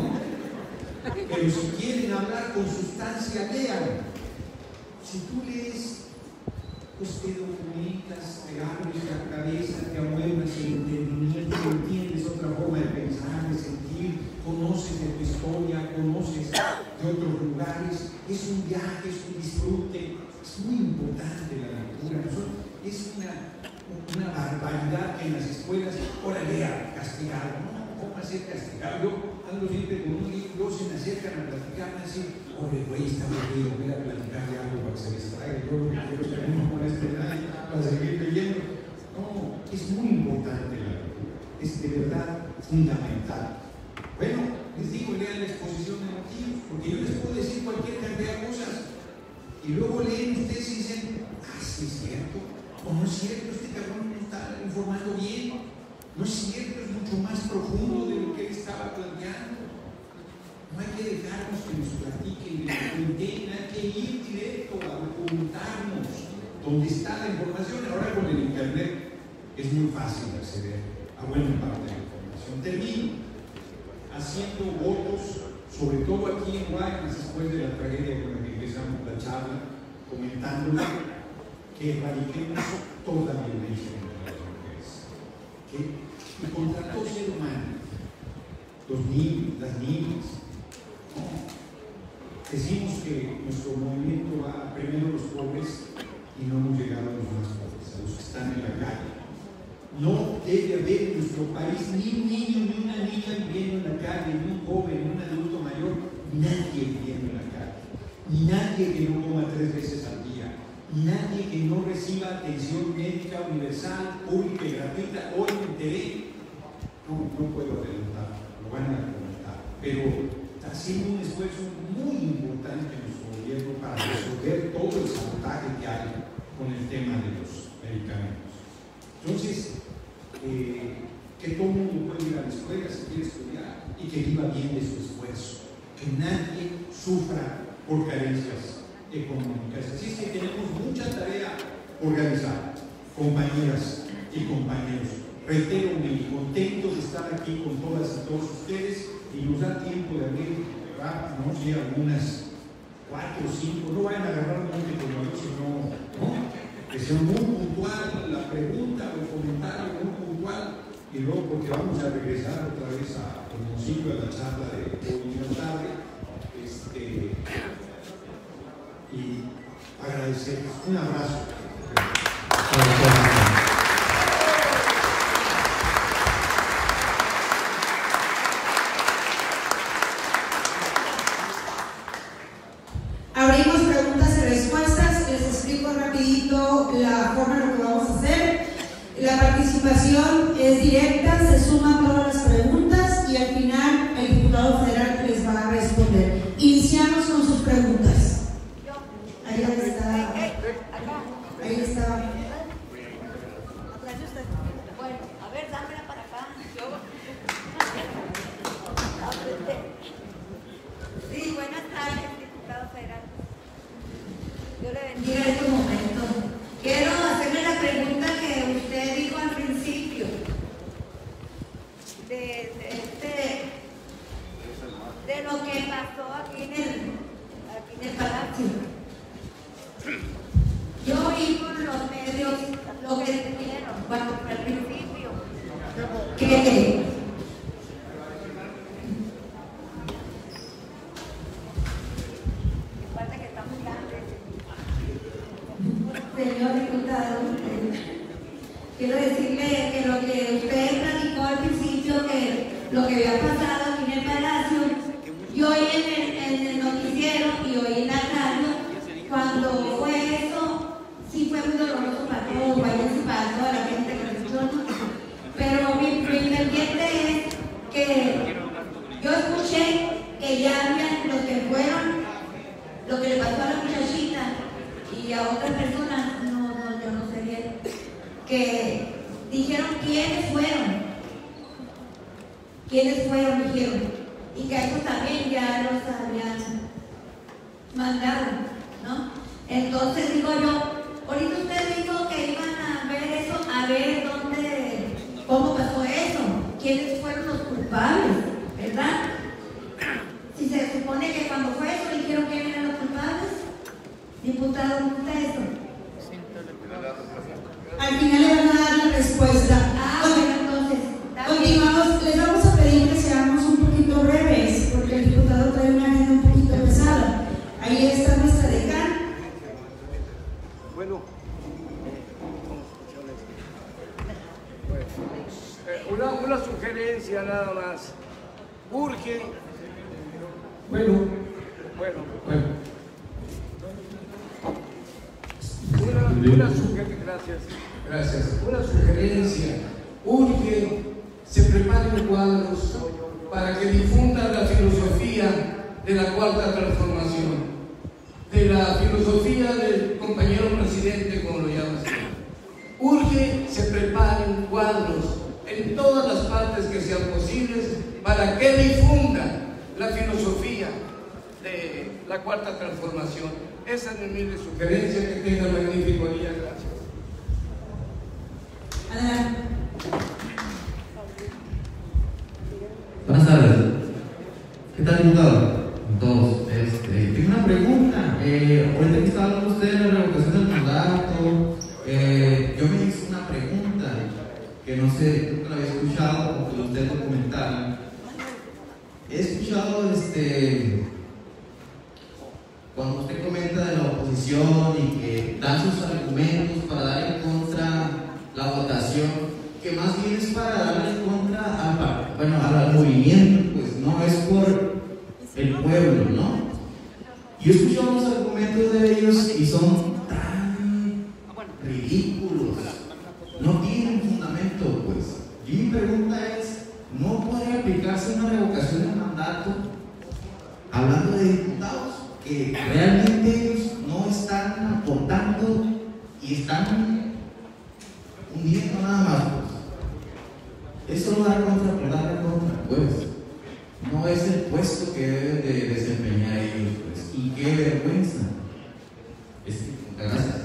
Pero si quieren hablar con sustancia, lean. Si tú lees, pues te documentas, te abres la cabeza, te amueblas el entendimiento, entiendes otra forma de pensar, de sentir, conoces de tu historia, conoces de otros lugares. Es un viaje, es un disfrute. Es muy importante la lectura. Es una barbaridad que en las escuelas, ahora lea, castigado. No, ¿cómo hacer castigado? Yo ando siempre con un libro, se me acercan a platicar, me dicen, pobre güey, está metido, voy a platicar de algo para que se distraiga. Yo lo que quiero es que uno con este edad para seguir leyendo. No, es muy importante la lectura, es de verdad fundamental. Bueno, les digo, lean la exposición de motivos, porque yo les puedo decir cualquier cantidad de cosas, y luego leen ustedes y dicen, sí es cierto, o no es cierto, este cabrón no está informando bien, no es cierto, es mucho más profundo de lo que él estaba planteando. No hay que dejarnos que nos platiquen, que nos cuenten, hay que ir directo a documentarnos donde está la información. Ahora con el internet es muy fácil acceder a buena parte de la información. Termino haciendo votos, sobre todo aquí en Guaymas, después de la tragedia con la que empezamos la charla, comentándola, que erradiquemos toda la violencia contra las mujeres, y contra todo ser humano, los niños, las niñas. Decimos que nuestro movimiento va primero a los pobres y no hemos llegado a los más pobres, a los que están en la calle. No debe haber en nuestro país ni un niño ni una niña viviendo en la calle, ni un joven, ni un adulto mayor, nadie viviendo en la calle, nadie que no coma 3 veces al día, nadie que no reciba atención médica universal, pública y gratuita. Hoy me enteré, no puedo adelantar, lo van a comentar, pero está haciendo un esfuerzo muy importante en nuestro gobierno para resolver todo el sabotaje que hay con el tema de los medicamentos. Entonces, que todo el mundo pueda ir a la escuela si quiere estudiar y que viva bien de su esfuerzo, que nadie sufra por carencias económicas. Así es que tenemos mucha tarea organizada, compañeras y compañeros. Reitero mi contento de estar aquí con todas y todos ustedes, y nos da tiempo de abrir, no sé, algunas 4 o 5, no vayan a agarrar mucho como yo, sino que sea muy puntual la pregunta o el comentario, muy puntual, y luego porque vamos a regresar otra vez a Hermosillo a la charla de hoy en la tarde, y agradecerles. Un abrazo. Abrimos preguntas y respuestas. Les explico rapidito la forma en la que vamos a hacer. La participación es directa, se suman todas las preguntas y al final el diputado federal les va a responder. Iniciamos con sus preguntas. Ahí está. que señor diputado, quiero decirle que lo que usted platicó al principio, que lo que había pasado aquí en el Palacio, y hoy en el noticiero y hoy en la radio, cuando fue eso, sí fue muy doloroso para todos, para toda la gente que lo escuchó. Pero mi pendiente es que yo escuché que ya habían los que fueron, lo que le pasó a la muchachita y a otras personas, yo no sé bien, que dijeron quiénes fueron, dijeron, y que a eso también ya los habían mandado, ¿no? Entonces digo yo, ahorita usted dijo que iban a ver eso, a ver cómo pasó eso, quiénes fueron los culpables, ¿verdad? Si se supone que cuando fue eso dijeron quiénes eran los culpables, diputado, ¿no está eso? Al final le van a dar la respuesta. Bueno, entonces, continuamos. Les vamos a pedir que seamos un poquito breves, porque el diputado trae una agenda un poquito pesada. Ahí está nuestra decana. Bueno, una sugerencia nada más. Urge. Bueno. Gracias. Una sugerencia. Urge se preparen cuadros para que difundan la filosofía de la Cuarta Transformación, de la filosofía del compañero presidente, como lo llamas. Urge se preparen cuadros en todas las partes que sean posibles para que difundan la filosofía de la Cuarta Transformación. Esa es mi humilde sugerencia. Que tenga magnífico día. Gracias. Adelante. Buenas tardes. ¿Qué tal, diputado? Todos. Tengo una pregunta. Ahorita que estaba hablando usted de la revocación del mandato, yo me hice una pregunta que no sé, nunca la había escuchado, porque usted lo comentara. He escuchado cuando usted comenta de la oposición y que dan sus argumentos para dar en contra la votación, que más bien es para dar en contra al movimiento, pues no es por el pueblo, ¿no? Yo he escuchado los argumentos de ellos y son tan ridículos, no tienen fundamento, pues. Y mi pregunta es, ¿no puede aplicarse una revocación del mandato hablando de diputados que realmente ellos no están aportando y están hundiendo nada más, pues? Eso no da contra por dar contra, pues. No es el puesto que deben de desempeñar ellos, pues. Y qué vergüenza. Gracias.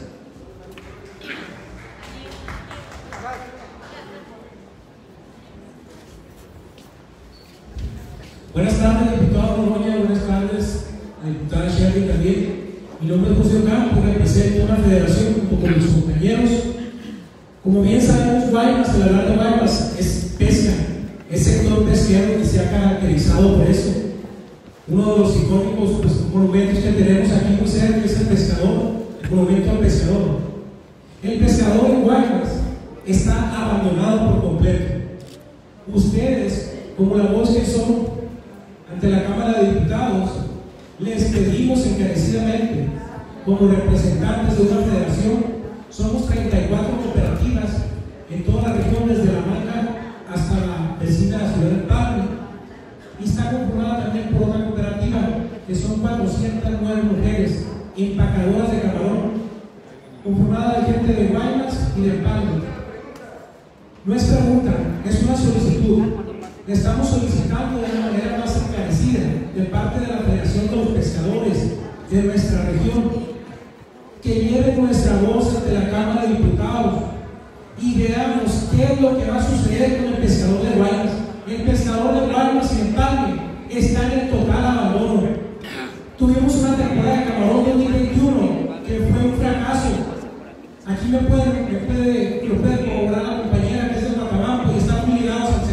Buenas tardes, diputado Noroña, buenas tardes, diputada Sherry también. Mi nombre es José Ocampo, represento una federación junto con mis compañeros. Como bien sabemos, Guaymas, el hablar de Guaymas es pesca, es sector pesquero que se ha caracterizado por eso. Uno de los icónicos monumentos que tenemos aquí muy cerca es el pescador, el monumento al pescador. El pescador en Guaymas está abandonado por completo. Ustedes, como la voz que son ante la Cámara de Diputados, les pedimos encarecidamente, como representantes de una federación, somos 34 cooperativas en toda la región, desde La Manga hasta la vecina ciudad del Padre, y está conformada también por otra cooperativa que son 409 mujeres empacadoras de camarón, conformada de gente de Guaymas y de Padre. No es pregunta, es una solicitud. Le estamos solicitando de una manera más encarecida de parte de la Federación de los Pescadores de nuestra región que lleve nuestra voz ante la Cámara de Diputados y veamos qué es lo que va a suceder con el pescador de Guaymas. El pescador de Guaymas y Empalme está en el total abandono. Tuvimos una temporada de camarón 2021 que fue un fracaso. Aquí me puede corroborar la compañera que es de Guacamampo y están muy ligados al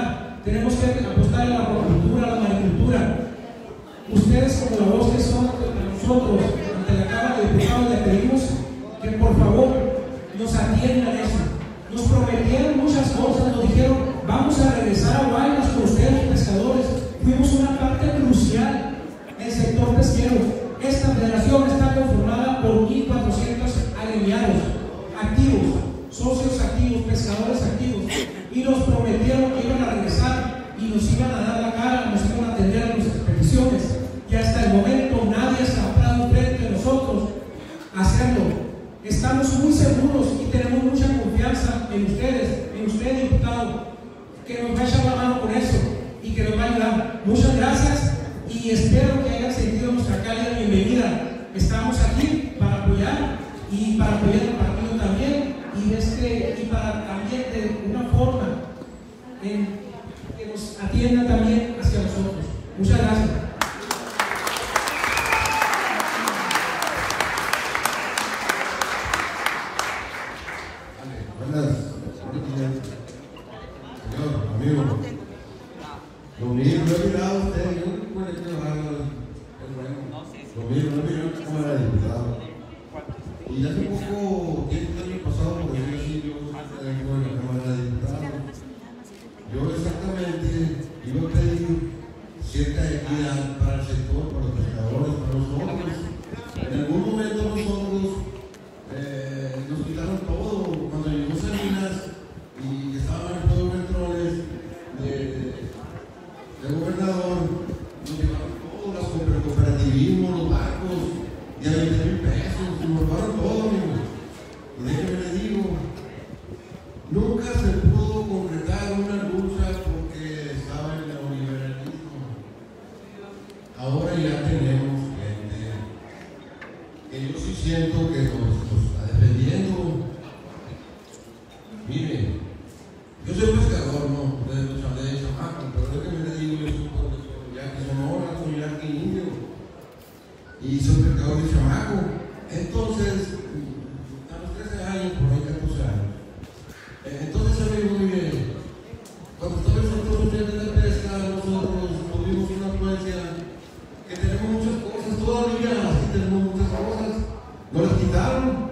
ganar. Tenemos que apostar a la acuacultura, a la maricultura. Ustedes, como la voz que son a nosotros, ante la Cámara de Diputados, le pedimos que por favor nos atiendan eso. Nos prometieron muchas cosas, nos dijeron, vamos a regresar a Guaymas con ustedes, pescadores. Fuimos una parte crucial en el sector pesquero. Esta federación está conformada por 1.400 agremiados, activos, socios activos, pescadores activos, y nos prometieron que iban a regresar y nos iban a dar la cara, nos iban a atender a nuestras peticiones, y hasta el momento nadie se ha parado frente a nosotros a hacerlo. Estamos muy seguros y tenemos mucha confianza en ustedes, en usted, diputado, que nos va a echar la mano con eso y que nos va a ayudar. Muchas gracias y espero que hayan sentido nuestra cálida bienvenida. Estamos aquí para apoyar y para apoyar el partido también y para también de una forma que nos atienda también hacia nosotros. Muchas gracias. Señor, amigo, lo mismo, lo he mirado a usted, yo no puedo decir lo mismo, lo he mirado en la Cámara de Diputados. Y hace poco, el año pasado, por decir así, yo vengo en la Cámara de Diputados. Yo exactamente iba a pedir cierta equidad para el sector, para los pescadores, para nosotros. En algún momento nosotros nos quitaron todo cuando llegó Salinas y estaban todos los controles del gobernador, nos llevaron todo, los cooperativismos, los barcos, y a 20,000 pesos, nos robaron todo, amigo. Y déjenme les digo, nunca se pudo concretar una lucha porque estaba en el neoliberalismo. Ahora ya tenemos gente que yo sí siento que nos está defendiendo. Mire, yo soy pescador, no, ustedes lo saben de chamaco, pero lo que me digo, yo soy ya que Sonora, soy ya que indio, y soy pescador de chamaco. Entonces, a los 13 años, por ahí 14 años. Entonces, amigo, muy bien, cuando estaba el sector social de la pesca, nosotros tuvimos una influencia que tenemos muchas cosas, todavía así tenemos muchas cosas, nos las quitaron.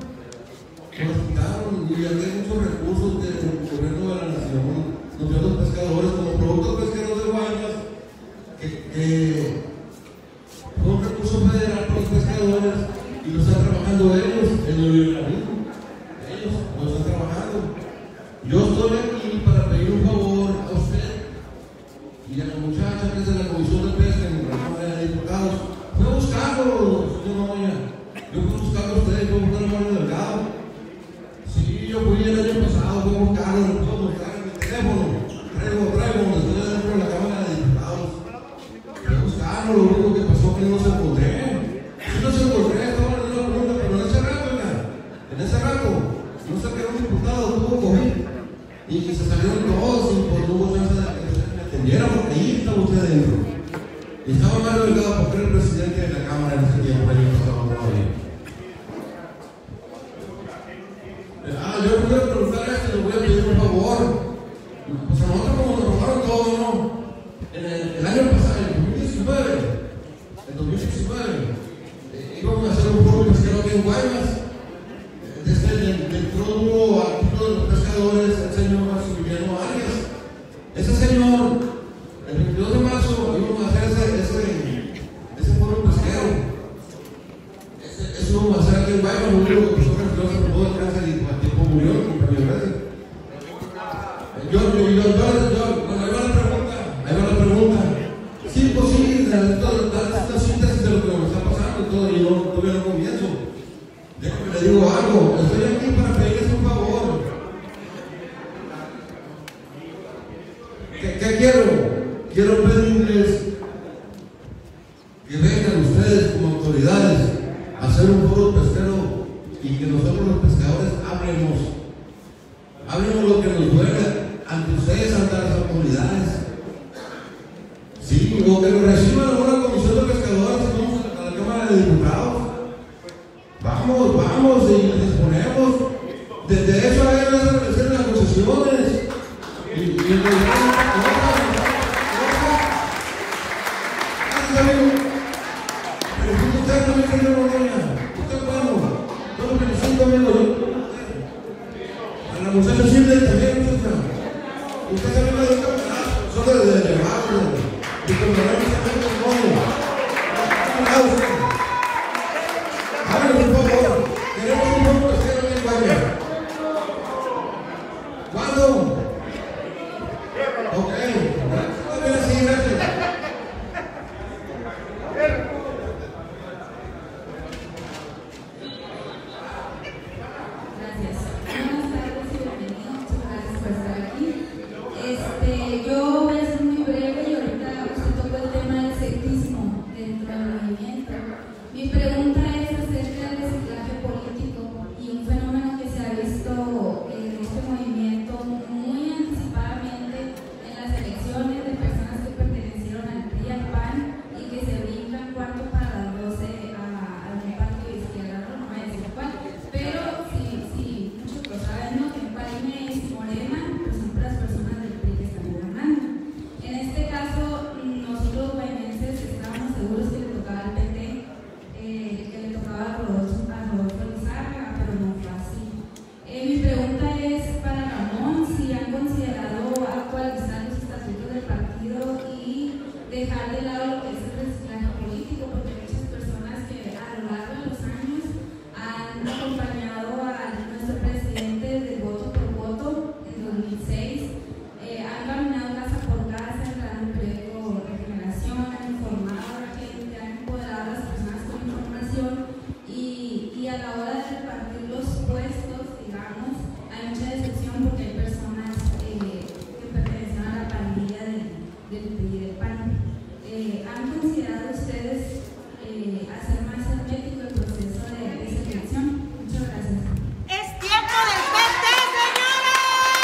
Y había muchos recursos del gobierno de la nación, nos dio los pescadores como productos pesqueros de Guaymas, que fue un recurso federal para los pescadores y lo están trabajando ellos en el liberalismo. Ellos lo están trabajando. Yo estoy aquí para pedir un favor a usted y a la muchacha que es de la Comisión de Pesca en la Cámara de Diputados. Fue a buscarlo, señor Novoya. Yo fui a buscarlo a usted, fui a buscarlo a Mario Delgado. Sí, yo fui el año pasado, fui a buscarlo, lo puedo buscar en mi teléfono. Traigo, estoy dentro de la Cámara de Diputados. Fui a buscarlo, lo único que pasó es que no se encontré. Sí, no se encontré, estaba en una pregunta, pero en ese rato, no sé que era un diputado, tuvo COVID. Y que se salieron todos y pues no hubo chance de que me atendieran porque ahí estaba usted dentro. Y estaba Mario Delgado porque era el presidente de la Cámara en ese tiempo, el año pasado todavía. Yo le voy a preguntar esto, le voy a pedir un favor. Pues a nosotros como nos robaron todo, ¿no? El año pasado, en 2019, íbamos a hacer un foro pesquero aquí en Guaymas. Desde el entró duro al título de los pescadores, el señor Maximiliano Arias. Ese señor, el 22 de marzo, íbamos a hacer ese foro pesquero. Eso íbamos a hacer aquí en Guaymas, lo único que pasó que se aprobó el cáncer y al tiempo murió con camionetas. Ahí va la pregunta. Sí, pues sí, la síntesis de lo que nos está pasando y todo, y yo todavía no comienzo. Déjame le digo algo, estoy aquí para pedirles un favor. ¿Qué quiero? Quiero pedirles que vengan ustedes como autoridades a hacer un foro pesquero y que nosotros los pescadores hablemos lo que nos duele ante ustedes, ante las autoridades. Sí, o que nos reciban a una comisión de pescadores, vamos a la Cámara de Diputados. Vamos y les ponemos. De hecho, a ellos les hacen las concesiones. Y nosotros desde abajo, y como no sabemos cómo. Háganos un favor, queremos un poco pesquero en Guaymas. ¿Cuándo? Ok, así, gracias. Yo voy a ser muy breve y ahorita usted tocó el tema del sectismo dentro del movimiento. Mi pregunta es acerca del reciclaje político y un fenómeno que se ha visto en este movimiento muy anticipadamente en las elecciones de personas que pertenecieron al PRI y al PAN y que se brincan cuarto para las 12 a un partido de izquierda, no voy a decir cuál, pero sí, muchos lo saben, ¿no? Que en Paine y Morena pues son las personas del PRI que están gobernando. En este caso, nosotros guayanenses estábamos seguros que le tocaba al PT, que le tocaba a Rodolfo Lizárraga, pero no fue así. Mi pregunta es para Ramón, si han considerado actualizar los estatutos del partido y dejar de lado lo que es el reciclaje político, porque muchas personas que a lo largo de los años han acompañado a nuestro presidente de voto por voto en 2006, han caminado casa por casa en el proyecto de regeneración, han informado a la gente, han empoderado a las personas con información y a la hora de repartir los puestos, digamos, hay mucha decepción porque hay personas que pertenecen a la pandilla del PRI y del PAN. ¿Han considerado ustedes hacer más hermético el proceso de selección? Muchas gracias. ¡Es tiempo del PT, señores!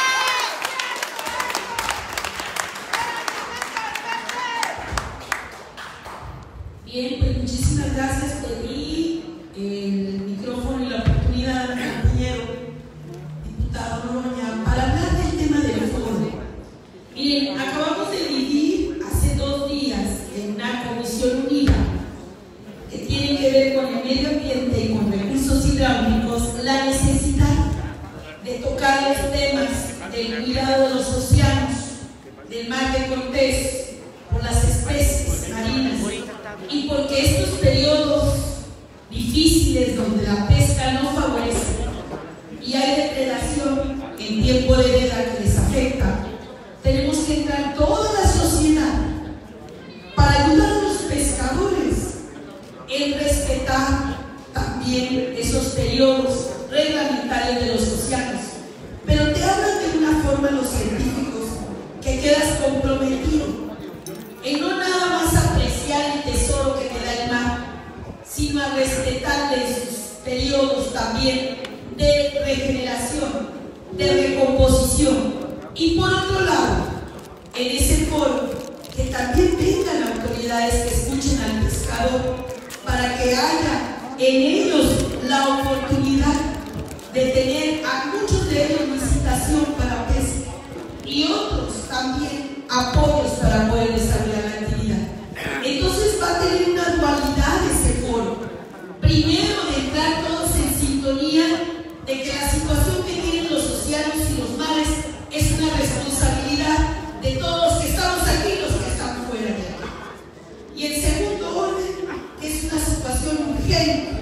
Bien, pues muchísimas gracias. Pedí el micrófono y la oportunidad al compañero diputado Noroña para hablar del tema del foro. Miren, acabamos de vivir hace 2 días en una comisión unida que tiene que ver con el medio ambiente y con recursos hidráulicos la necesidad de tocar los temas del cuidado de los océanos, del mar de Cortés, por las especies marinas y porque estos periodos difíciles donde la pesca no favorece y hay depredación en tiempo de veda que les afecta, tenemos que entrar toda la sociedad para ayudar a los pescadores en respetar también esos periodos reglamentarios de los océanos. Pero te hablan de una forma los científicos que quedas comprometido en no nada más apreciar el tesoro que te da el mar, sino a respetarle sus periodos también de regeneración, de recomposición. Y por otro lado, en ese foro, que también vengan autoridades que escuchen al pescador para que haya en ellos la oportunidad de tener a muchos de ellos licitación para pesca y otros también apoyos para poder desarrollar la actividad. Entonces va a tener una dualidad ese foro. Primero, de entrar todos en sintonía de que la situación que tienen los océanos y los mares es una responsabilidad de todos los que estamos aquí y los que están fuera de aquí. Y en segundo orden, es una situación urgente,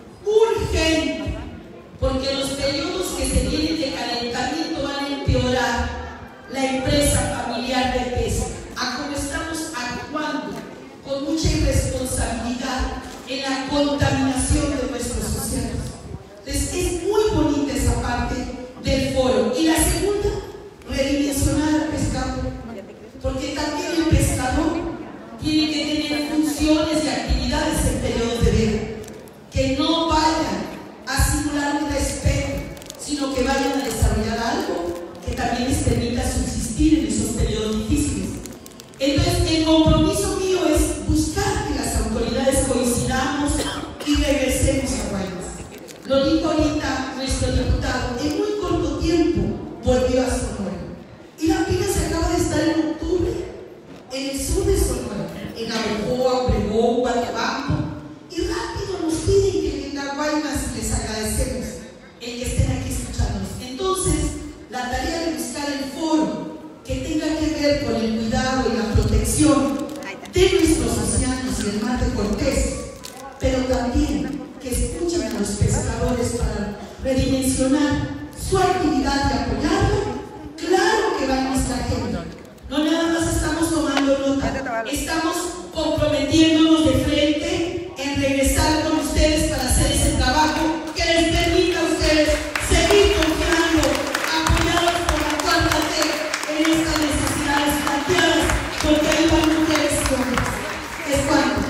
porque los periodos que se vienen de calentamiento van a empeorar la empresa familiar de pesca, a como estamos actuando con mucha irresponsabilidad en la contaminación de nuestros océanos. Entonces es muy bonita esa parte del foro. Y la segunda, redimensionar al pescador, porque también el pescador tiene que tener funciones y actividades en periodos de veda, que no vayan a simular un respeto, sino que vayan a desarrollar algo que también les permita subsistir en esos periodos difíciles. Entonces, el compromiso mío es buscar que las autoridades coincidamos y regresemos a Guaymas. Lo dijo ahorita nuestro diputado, en muy corto tiempo volvió a Sonora. Y la pina se acaba de estar en octubre en el sur de Sonora, en Arojoa, Obregón, ver con el cuidado y la protección de nuestros océanos y el mar de Cortés, pero también que escuchen a los pescadores para redimensionar su actividad y apoyarla, claro que va en nuestra agenda. No nada más estamos tomando nota, estamos comprometiéndonos de frente en regresar con ustedes para hacer ese trabajo que les permita a ustedes seguir confiando, apoyados por la cuarta T en estas necesidades planteadas, porque ahí van mujeres y hombres. Es cuanto.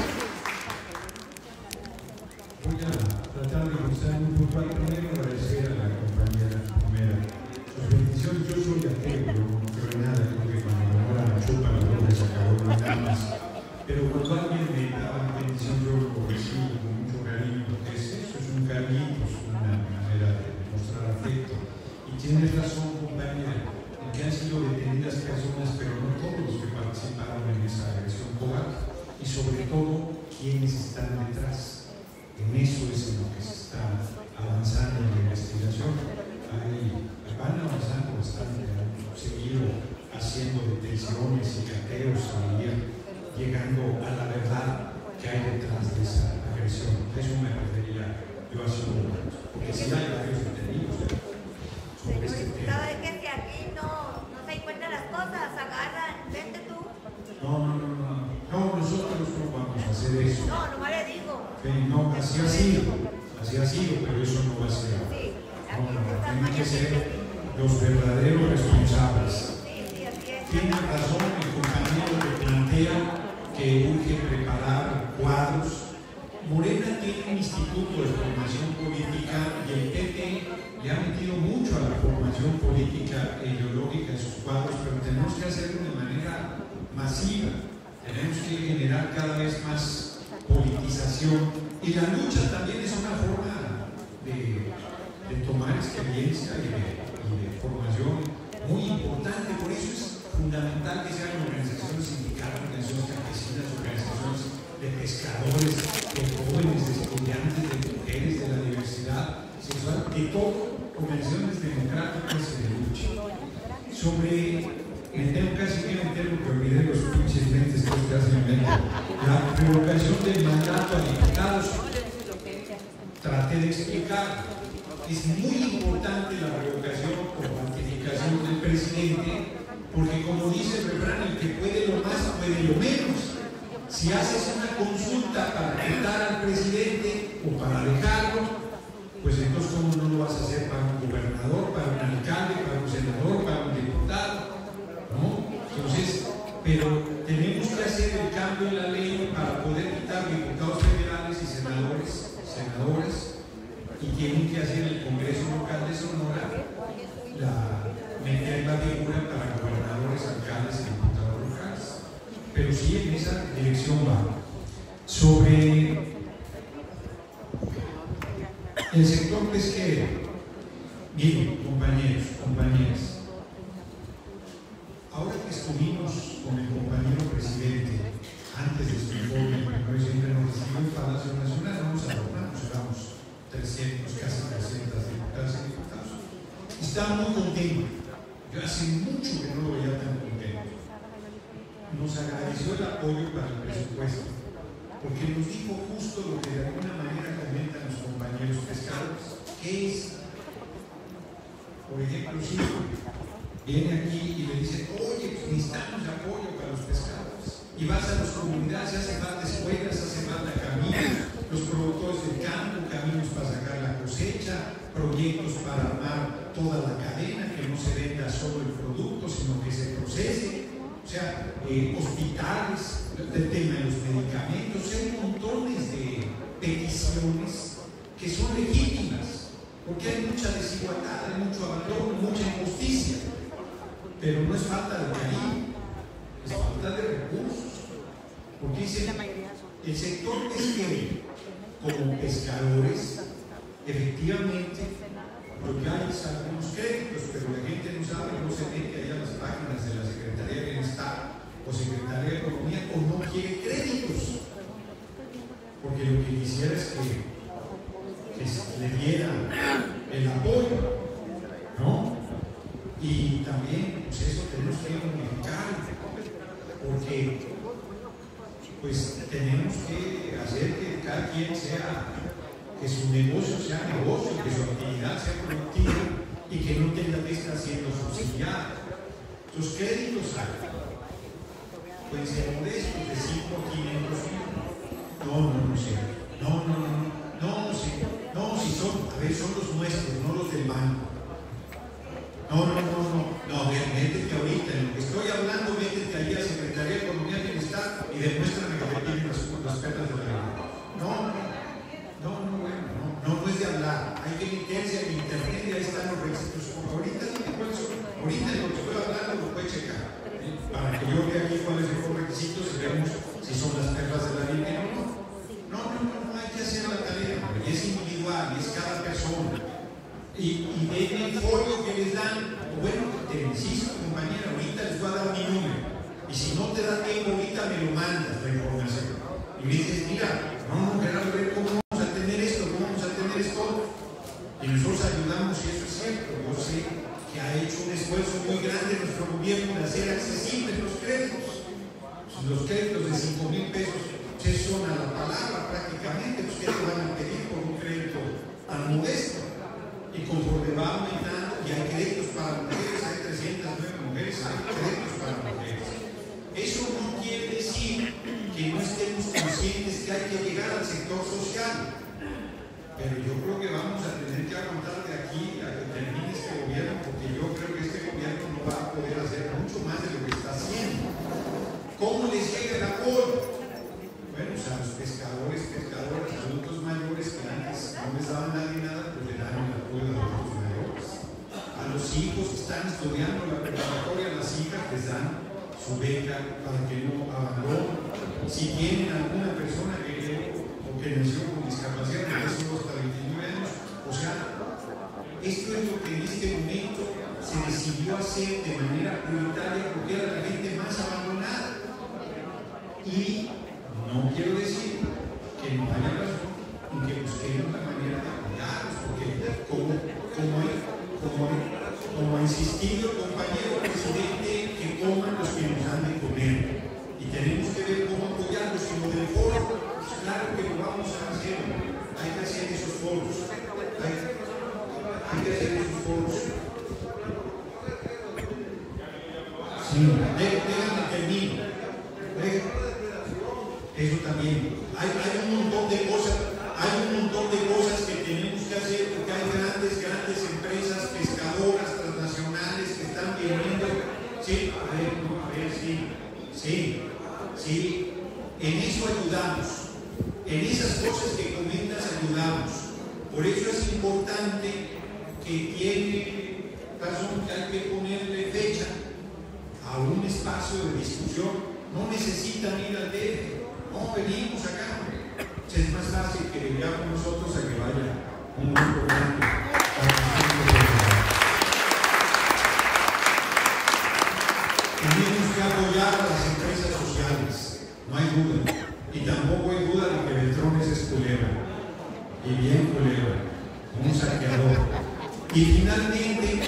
Voy a tratar de mostrar un puntual. Primero agradecer a la compañera primera sus bendiciones. Yo soy ateo, pero no creo en nada. Creo que cuando me muera la chupa, la boca se acabó, no hay nada más. Pero cuando alguien me da una bendición, yo lo recibo con mucho cariño, porque es eso, es un cariño, es una manera de mostrar afecto. Y tienes razón, compañera, en que han sido detenidas personas, pero no todos los que participaron en esa agresión cobarde, y sobre todo quienes están detrás. En eso es en lo que se está avanzando en la investigación. Van avanzando bastante, han seguido haciendo detenciones y cateos llegando a la verdad que hay detrás de esa agresión. Eso me referiría yo hace un momento, porque si hay varios detenidos sobre este tema. ¿Sabes que si aquí no se encuentran las cosas, agarran, vente tú? No, nosotros no vamos a hacer eso. No le digo. No, así ha sido, pero eso no va a ser. Sí, tienen que ser los verdaderos responsables. Tiene razón el compañero que plantea que urge preparar cuadros. Morena tiene un instituto de formación política y el PT le ha metido mucho a la formación política e ideológica de sus cuadros, pero tenemos que hacerlo de manera masiva. Tenemos que generar cada vez más politización, y la lucha también es una forma de tomar experiencia y de formación muy importante. Por eso es fundamental que sean organizaciones sindicales, organizaciones campesinas, organizaciones de pescadores, de jóvenes, de estudiantes, de mujeres, de la diversidad sexual, de todo, organizaciones democráticas y de lucha. Me tengo casi que meter porque olvidé los pinches lentes que ustedes hacen en la revocación del mandato a diputados. Traté de explicar. Es muy importante la revocación por ratificación del presidente, porque como dice el refrán, el que puede lo más puede lo menos. Si haces una consulta para quitar al presidente o para dejarlo, pues entonces ¿cómo no lo vas a hacer para un gobernador, para un alcalde, para un senador, para un diputado? ¿No? Entonces, pero tenemos que hacer el cambio en la ley para poder quitar diputados federales y senadoras, y tienen que hacer el Congreso Local de Sonora meter la figura para gobernadores, alcaldes y diputados locales. Pero sí, en esa dirección va. Sobre el sector pesquero, miren, compañeros, compañeras, ahora que estuvimos con el compañero presidente antes de su informe, porque siempre nos recibió en Palacio Nacional, no nos adornamos, éramos 300, casi 300 diputadas y diputados. Estaba muy contento. Yo hace mucho que no lo veía tan contento. Nos agradeció el apoyo para el presupuesto, porque nos dijo justo lo que de alguna manera comentan los compañeros pescadores, que es, por ejemplo, si viene aquí y le dice, oye, pues necesitamos apoyo para los pescadores, y vas a las comunidades, hace falta escuelas, hace falta caminos, los productores del campo, caminos para sacar la cosecha, proyectos para armar toda la cadena, que no se venda solo el producto, sino que se procese, o sea, hospitales, el tema de los medicamentos, hay montones de peticiones que son legítimas, porque hay mucha desigualdad, hay mucho abandono, mucha injusticia, pero no es falta de cariño, es falta de recursos, porque dice, el sector pesquero, como pescadores, efectivamente, lo que hay es algunos créditos, pero la gente no sabe, no se mete ahí a las páginas de la Secretaría de Bienestar o Secretaría de Economía, o no quiere créditos, porque lo que quisiera es que le dieran el apoyo, ¿no? Y también, pues eso tenemos que unificar. pues tenemos que hacer que cada quien que su negocio sea negocio, que su actividad sea productiva y que no tenga que estar siendo subsidiada. Sus créditos hay. Pueden ser modestos, de 5 a 500 mil. No sé. No, si son, son los nuestros, no los del banco. No, métete ahorita, en lo que estoy hablando, métete ahí a Secretaría de Economía y Bienestar y demuéstrame que te tienen las perlas de la ley. No es de hablar, hay que meterse en internet y ahí están los requisitos. Ahorita dime cuáles son, ahorita en lo que estoy hablando lo puedes checar, para que yo vea aquí cuáles son los requisitos y vemos si son las perlas de la ley o no. No, hay que hacer la tarea, y es individual, y es cada persona. Y en el folio que les dan, bueno, te insisto, compañera, ahorita les voy a dar mi número. Y si no te da tiempo, ahorita me lo mandas la información. Y me dices, mira, queremos ver cómo vamos a tener esto, cómo vamos a tener esto. Y nosotros ayudamos, y eso es cierto. Yo sé que ha hecho un esfuerzo muy grande nuestro gobierno de hacer accesibles los créditos. Los créditos de 5,000 pesos se son a la palabra prácticamente. Pues, ¿qué te van a pedir por un crédito tan modesto? Y conforme va aumentando, y hay créditos para mujeres, hay 309 mujeres, hay créditos para mujeres. Eso no quiere decir que no estemos conscientes que hay que llegar al sector social. Pero yo creo que vamos a tener que aguantar de aquí a que termine este gobierno, porque yo creo que este gobierno no va a poder hacer mucho más de lo que está haciendo. ¿Cómo les llega el apoyo? Bueno, a los pescadores, adultos mayores que antes no les daban nadie nada, pues le dan el apoyo a adultos mayores. A los hijos que están estudiando la preparatoria, las hijas les dan su beca para que no abandonen. Si tienen alguna persona que nació con discapacidad, que nació hasta 29 años, o sea, esto es lo que en este momento se decidió hacer de manera prioritaria porque era la gente más abandonada. Y no quiero decir que no haya razón y que busquemos la manera de apoyarlos, porque como ha insistido el compañero presidente, que coman los que nos han de comer. Y tenemos que ver cómo apoyarlos. Y lo del foro, pues claro que lo vamos a hacer. Hay que hacer esos foros. Hay que hacer esos foros. Sí, déjame terminar. Eso también. Hay un montón de cosas que tenemos que hacer porque hay grandes empresas pescadoras transnacionales que están viniendo. Sí, sí. En eso ayudamos. En esas cosas que comentas ayudamos. Por eso es importante que tiene razón que hay que ponerle fecha a un espacio de discusión. No necesitan ir al DF. No, venimos acá. Es más fácil que vengamos nosotros a que vaya un grupo grande. Tenemos que apoyar a las empresas sociales, no hay duda. Y tampoco hay duda de que Beltrones es culebra. Y bien culebra. Un saqueador. Y finalmente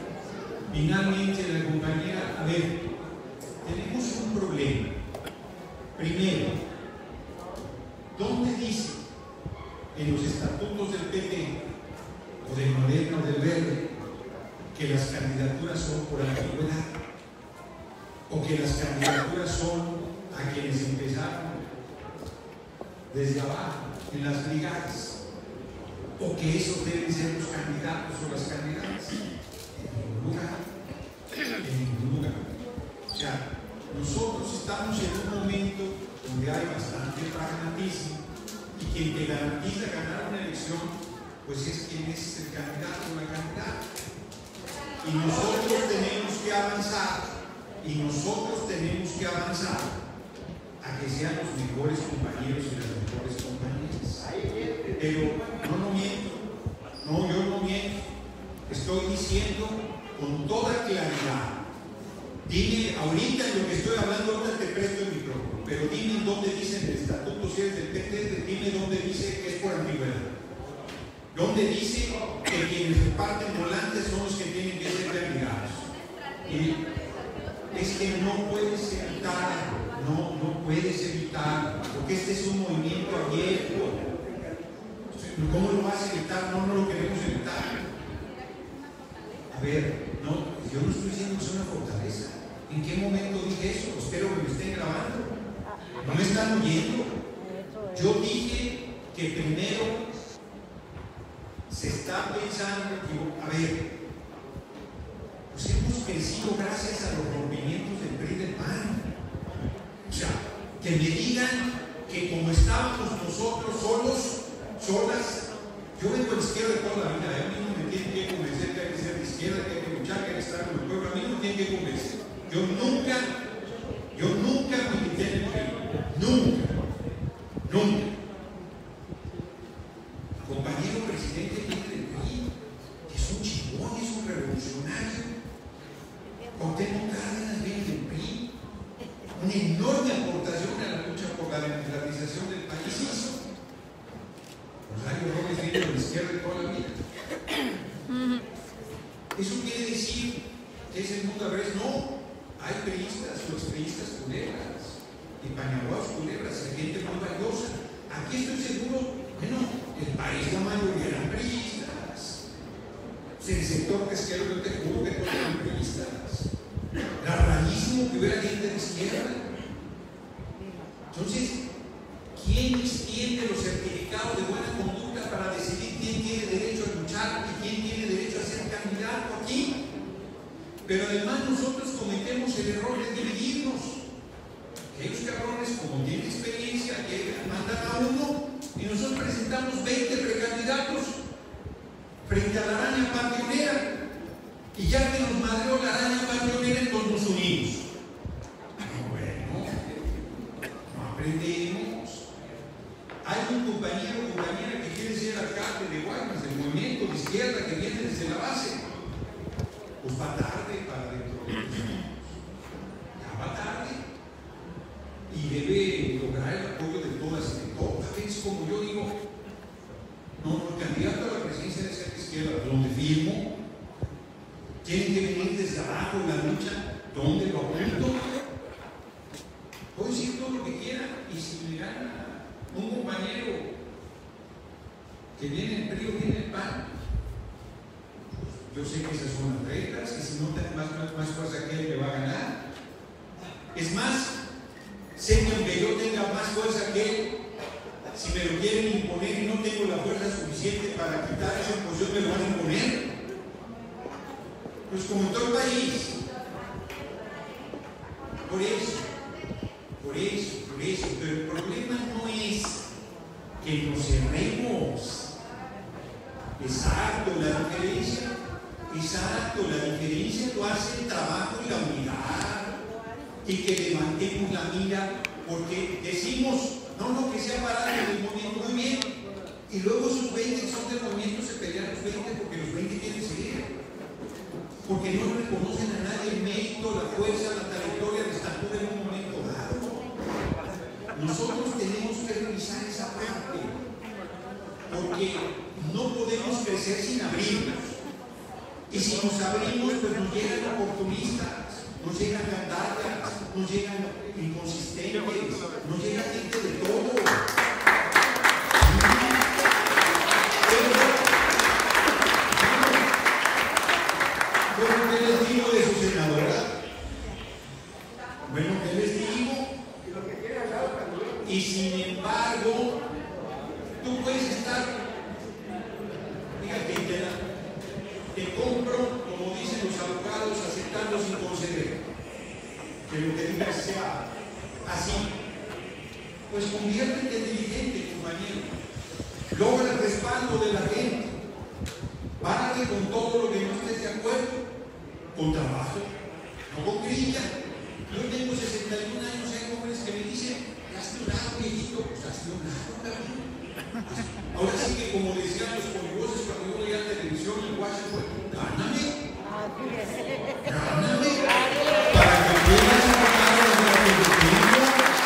la compañera, a ver, tenemos un problema. Primero, ¿dónde dice en los estatutos del PT o del Moreno o del Verde que las candidaturas son por antigüedad? ¿O que las candidaturas son a quienes empezaron desde abajo, en las brigadas? ¿O que esos deben ser los candidatos o las candidatas? En ningún lugar. O sea, nosotros estamos en un momento donde hay bastante pragmatismo y quien te garantiza ganar una elección pues es quien es el candidato o la candidata. Y nosotros tenemos que avanzar a que sean los mejores compañeros y las mejores compañeras. Pero yo no miento, estoy diciendo con toda claridad. Dime, ahorita en lo que estoy hablando, ahorita te presto el micrófono, pero dime dónde dice en el estatuto, si es del PT, dime dónde dice que es por antigüedad. ¿Dónde dice que quienes reparten volantes son los que tienen que ser candidatos? Y es que no puedes evitar este es un movimiento abierto. ¿Cómo lo vas a evitar? No lo queremos evitar. A ver, no, yo no estoy diciendo que es una fortaleza. ¿En qué momento dije eso? Espero que me estén grabando. No me están oyendo. Yo dije que primero se está pensando, a ver, pues hemos crecido gracias a los rompimientos del PRI y del PAN. O sea, que me digan que como estábamos nosotros solas, yo vengo de la izquierda de toda la vida, a mí no me tienen que convencer que hay que ser de izquierda, que hay que luchar, que hay que estar con el pueblo, a mí no me tienen que convencer. Yo nunca milité en el PRI, nunca. Compañero presidente del PRI, que es un chingón, es un revolucionario. Cuauhtémoc Cárdenas viene del PRI, una enorme aportación a la lucha por la democratización del país hizo. Rosario Robles viene de la izquierda de toda la vida. Eso quiere decir que es el mundo al revés. No, hay priistas o expriistas culebras y pañaguados culebras, hay gente muy valiosa. Aquí estoy seguro, bueno, el país la mayoría eran priistas. El sector pesquero, yo te juro que todos eran priistas. La raísmo que hubiera gente de izquierda. Entonces, ¿quién extiende los certificados de buena conducta para decidir quién tiene derecho a luchar y quién tiene derecho a ser candidato aquí? Pero además nosotros cometemos el error de dividirnos. Aquellos cabrones, como tienen experiencia, llegan, mandan a uno y nosotros presentamos 20 precandidatos frente a la araña panteonera. Y ya que nos madreó la araña panteonera, entonces nos unimos. Bueno, no aprendemos. Hay un compañero o compañera que quiere ser alcalde de Guaymas, del movimiento de izquierda que viene desde la base. Pues va tarde para dentro de los años. Ya va tarde. Y debe lograr el apoyo de todas y de todos. A veces, como yo digo, no, el candidato a la presidencia de ser de izquierda, donde firmo, tienen que venir desde abajo en la lucha, ¿dónde lo apunto? Puedo decir todo lo que quiera, y si me gana un compañero que viene el PRI o viene el PAN, yo sé que esas son las reglas, que si no tengo más fuerza que él me va a ganar. Es más, sé que aunque yo tenga más fuerza que él, si me lo quieren imponer y no tengo la fuerza suficiente para quitar esa posición, me lo van a imponer. Pues como en todo el país. Por eso. Pero el problema no es que nos cerremos. Exacto, la diferencia lo hace el trabajo y la unidad. Y que levantemos la mira, porque decimos, no, que sea parado del movimiento, muy bien. Y luego esos 20 que son del movimiento se pelean los 20 porque los 20 quieren seguir. Porque no reconocen a nadie el mérito, la fuerza, la trayectoria, la estatura en un momento dado. Nosotros tenemos que revisar esa parte, porque no podemos crecer sin abrirnos. Y si nos abrimos, pues nos llegan oportunistas, nos llegan gandallas, nos llegan inconsistentes, nos llega gente de todo. ¿Qué les digo de su senadora? Bueno, ¿qué les digo? Y sin embargo, tú puedes estar, fíjate, te compro, como dicen los abogados, aceptando sin conceder, que lo que digas sea así. Pues conviértete en dirigente, compañero. Logra el respaldo de la gente. Párate con todo lo que no estés de acuerdo. Con trabajo, no con grilla. Yo tengo 61 años, hay jóvenes que me dicen, hazte un lado, viejito, pues hazte un lado, cabrón. Ahora sí que, como decían los polivoces cuando yo veía la televisión en Washington, gáname, para que puedas sacar los datos de tu hijo.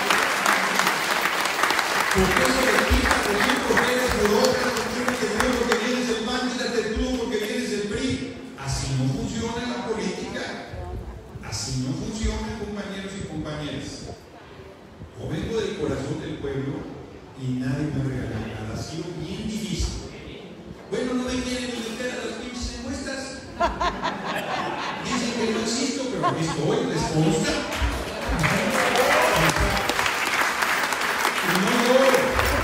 Porque eso le quita, porque eres burócrata, porque vienes del PAN, quítate tú porque vienes del PRI. Así no funciona la política. Así no funciona, compañeros y compañeras. Yo vengo del corazón del pueblo. y nadie me regaló nada. Ha sido bien difícil. Bueno, no me quieren ni meter a las pinches encuestas. Dicen que no existo, pero aquí estoy, les consta. Y no lloro.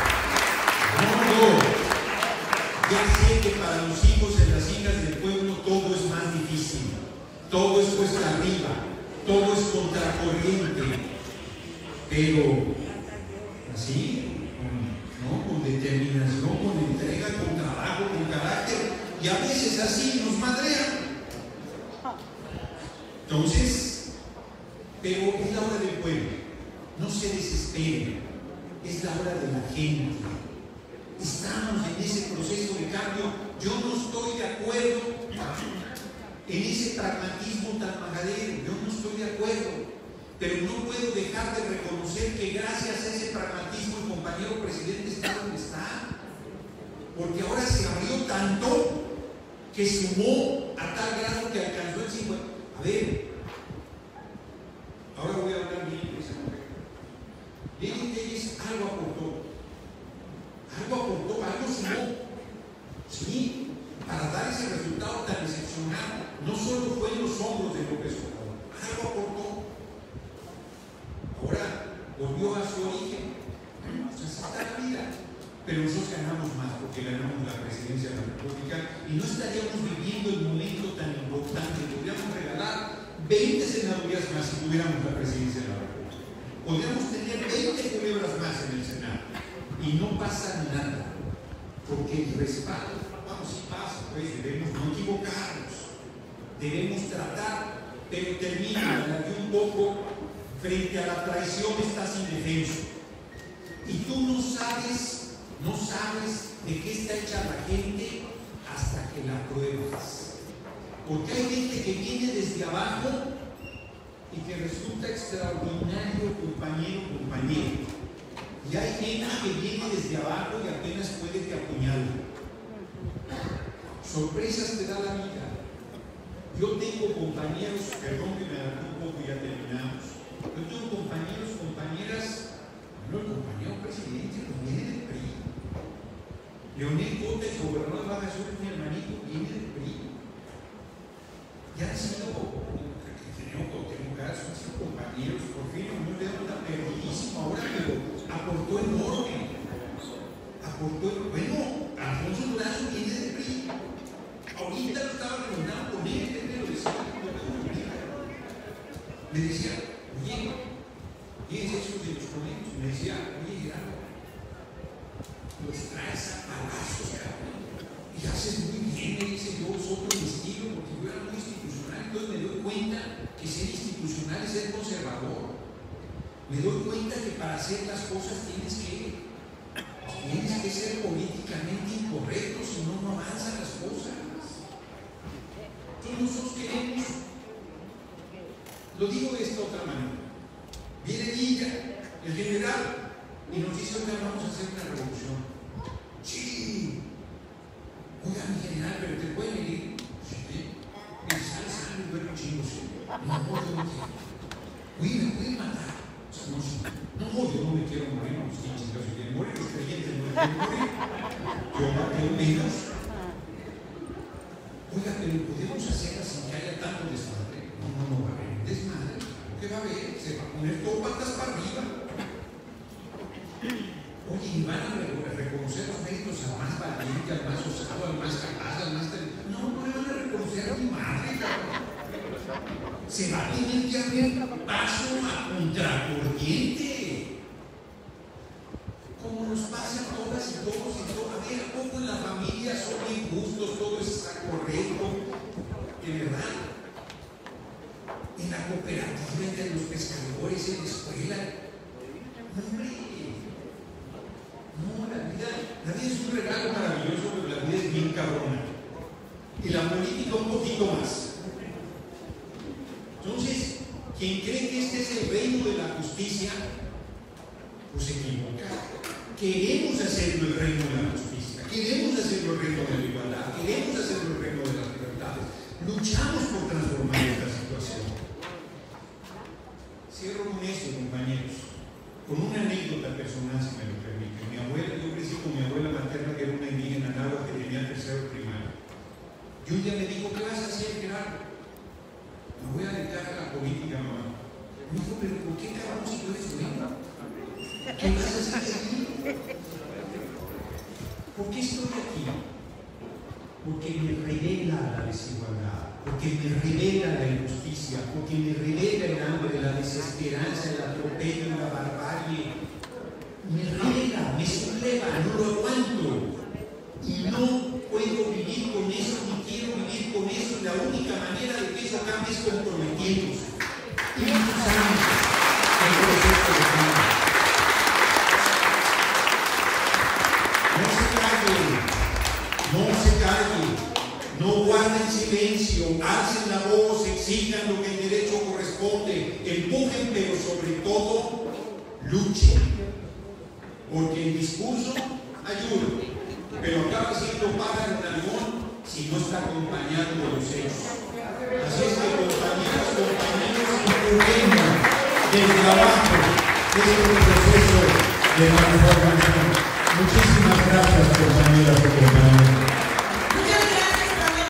Ya sé que para los hijos y las hijas del pueblo todo es más difícil. Todo es cuesta arriba. Todo es contracorriente. Pero así, ¿no? Con determinación, con entrega, con trabajo, con carácter, y a veces así nos madrean. Entonces, pero es la hora del pueblo, no se desesperen, es la hora de la gente. Estamos en ese proceso de cambio. Yo no estoy de acuerdo en ese pragmatismo tan majadero, yo no estoy de acuerdo. Pero no puedo dejar de reconocer que gracias a ese pragmatismo el compañero presidente está donde está. Porque ahora se abrió tanto que sumó a tal grado que alcanzó el 50. A ver, ahora voy a hablar bien de esa mujer. Lili Telles algo aportó, algo sumó, sí, para dar ese resultado tan excepcional. No solo fue en los hombros de López Obrador, algo aportó. Ahora volvió a su origen. Así está la vida. Pero nosotros ganamos más porque ganamos la presidencia de la República y no estaríamos viviendo el momento tan importante. Podríamos regalar 20 senadurías más si tuviéramos la presidencia de la República. Podríamos tener 20 culebras más en el Senado y no pasa nada. Porque el respaldo, vamos, si pasa, pues debemos no equivocarnos. Debemos tratar, pero termina de un poco. Frente a la traición estás indefenso. Y tú no sabes de qué está hecha la gente hasta que la pruebas. Porque hay gente que viene desde abajo y que resulta extraordinario compañero. Y hay gente que viene desde abajo y apenas puede que apuñale. Sorpresas te da la vida. Yo tengo compañeros, perdón que me alargué un poco y ya terminamos. Yo tengo compañeros, compañeras, no, el compañero presidente, pues viene del PRI. Leonel Cota, el gobernador de Baja Sur, mi hermanito, viene del PRI. Ya han sido, tengo casos, han sido compañeros, por fin, no le da una perdidísima ahora, pero aportó enorme. Bueno, Alfonso Durazo viene del PRI. Ahorita lo estaba preguntando con él, me lo decía, me decía, oye, ¿qué es eso de los conejos? Me decía, oye, Gerardo, los traes a palazos, cabrón, y haces muy bien, me dice, yo soy mi estilo, porque yo era muy institucional, entonces me doy cuenta que ser institucional es ser conservador. Me doy cuenta que para hacer las cosas tienes que ser políticamente incorrecto, si no, no avanzan las cosas. Entonces nosotros queremos, lo digo de esta otra manera, viene Villa, el general, y nos dice, oiga, vamos a hacer una revolución. Sí, oiga, mi general, pero te puede venir. Sí, y sale sangre, bueno, chingos. No, yo no quiero. Oye, me pueden matar. No, yo no me quiero morir, no, si se quieren morir, los creyentes no quieren morir. Yo no quiero menos. Oiga, pero podemos hacerla sin que haya tanto desmadre. No va a haber un desmadre. ¿Qué va a haber? Se va a poner todo patas para arriba. Oye, y van a reconocer los méritos al más valiente, al más osado, al más capaz, al más... No le van a reconocer a mi madre, cabrón. Se va a tener que abrir paso a contracorriente. Como nos pasa a todas y todos y todas. A ver, ¿a poco en la familia son injustos? Todo está correcto. De verdad. En la cooperativa, entre los pescadores, en la escuela. Hombre. No, la vida es un regalo maravilloso, pero la vida es bien cabrona. Y la política un poquito más. Entonces, quien cree que este es el reino de la justicia, pues se equivoca. Queremos hacerlo el reino de la justicia, queremos hacerlo el reino de la igualdad, queremos hacerlo el reino de las libertades. Luchamos por transformar esta situación. Cierro con esto, compañeros. con una anécdota personal, si me lo permite. Mi abuela, yo crecí con mi abuela materna, que era una indígena náhuatl que tenía tercero primario. Y un día me dijo, ¿qué vas a hacer, Gerardo? Me voy a dedicar a la política, mamá. Me dijo, pero ¿por qué carajo si tú eres bueno? ¿Qué vas a hacer aquí? ¿Por qué estoy aquí? Porque me revela la desigualdad, porque me revela la injusticia, porque me revela el hambre, la desesperanza, el atropello, la barbarie. Me revela, me subleva, no lo aguanto. Y no puedo vivir con eso, ni quiero vivir con eso. La única manera de que eso cambie es comprometiéndose. Y muchos años el proceso de cambio. No se calle, no guarden silencio, alcen la voz, exijan lo que el derecho corresponde, empujen, pero sobre todo, luchen. Porque el discurso ayuda, pero acaba siendo pájaro en algún si no está acompañado de los hechos. Así es que, compañeros, empujemos del trabajo de este proceso de transformación. Muchísimas gracias, compañeras y compañeros.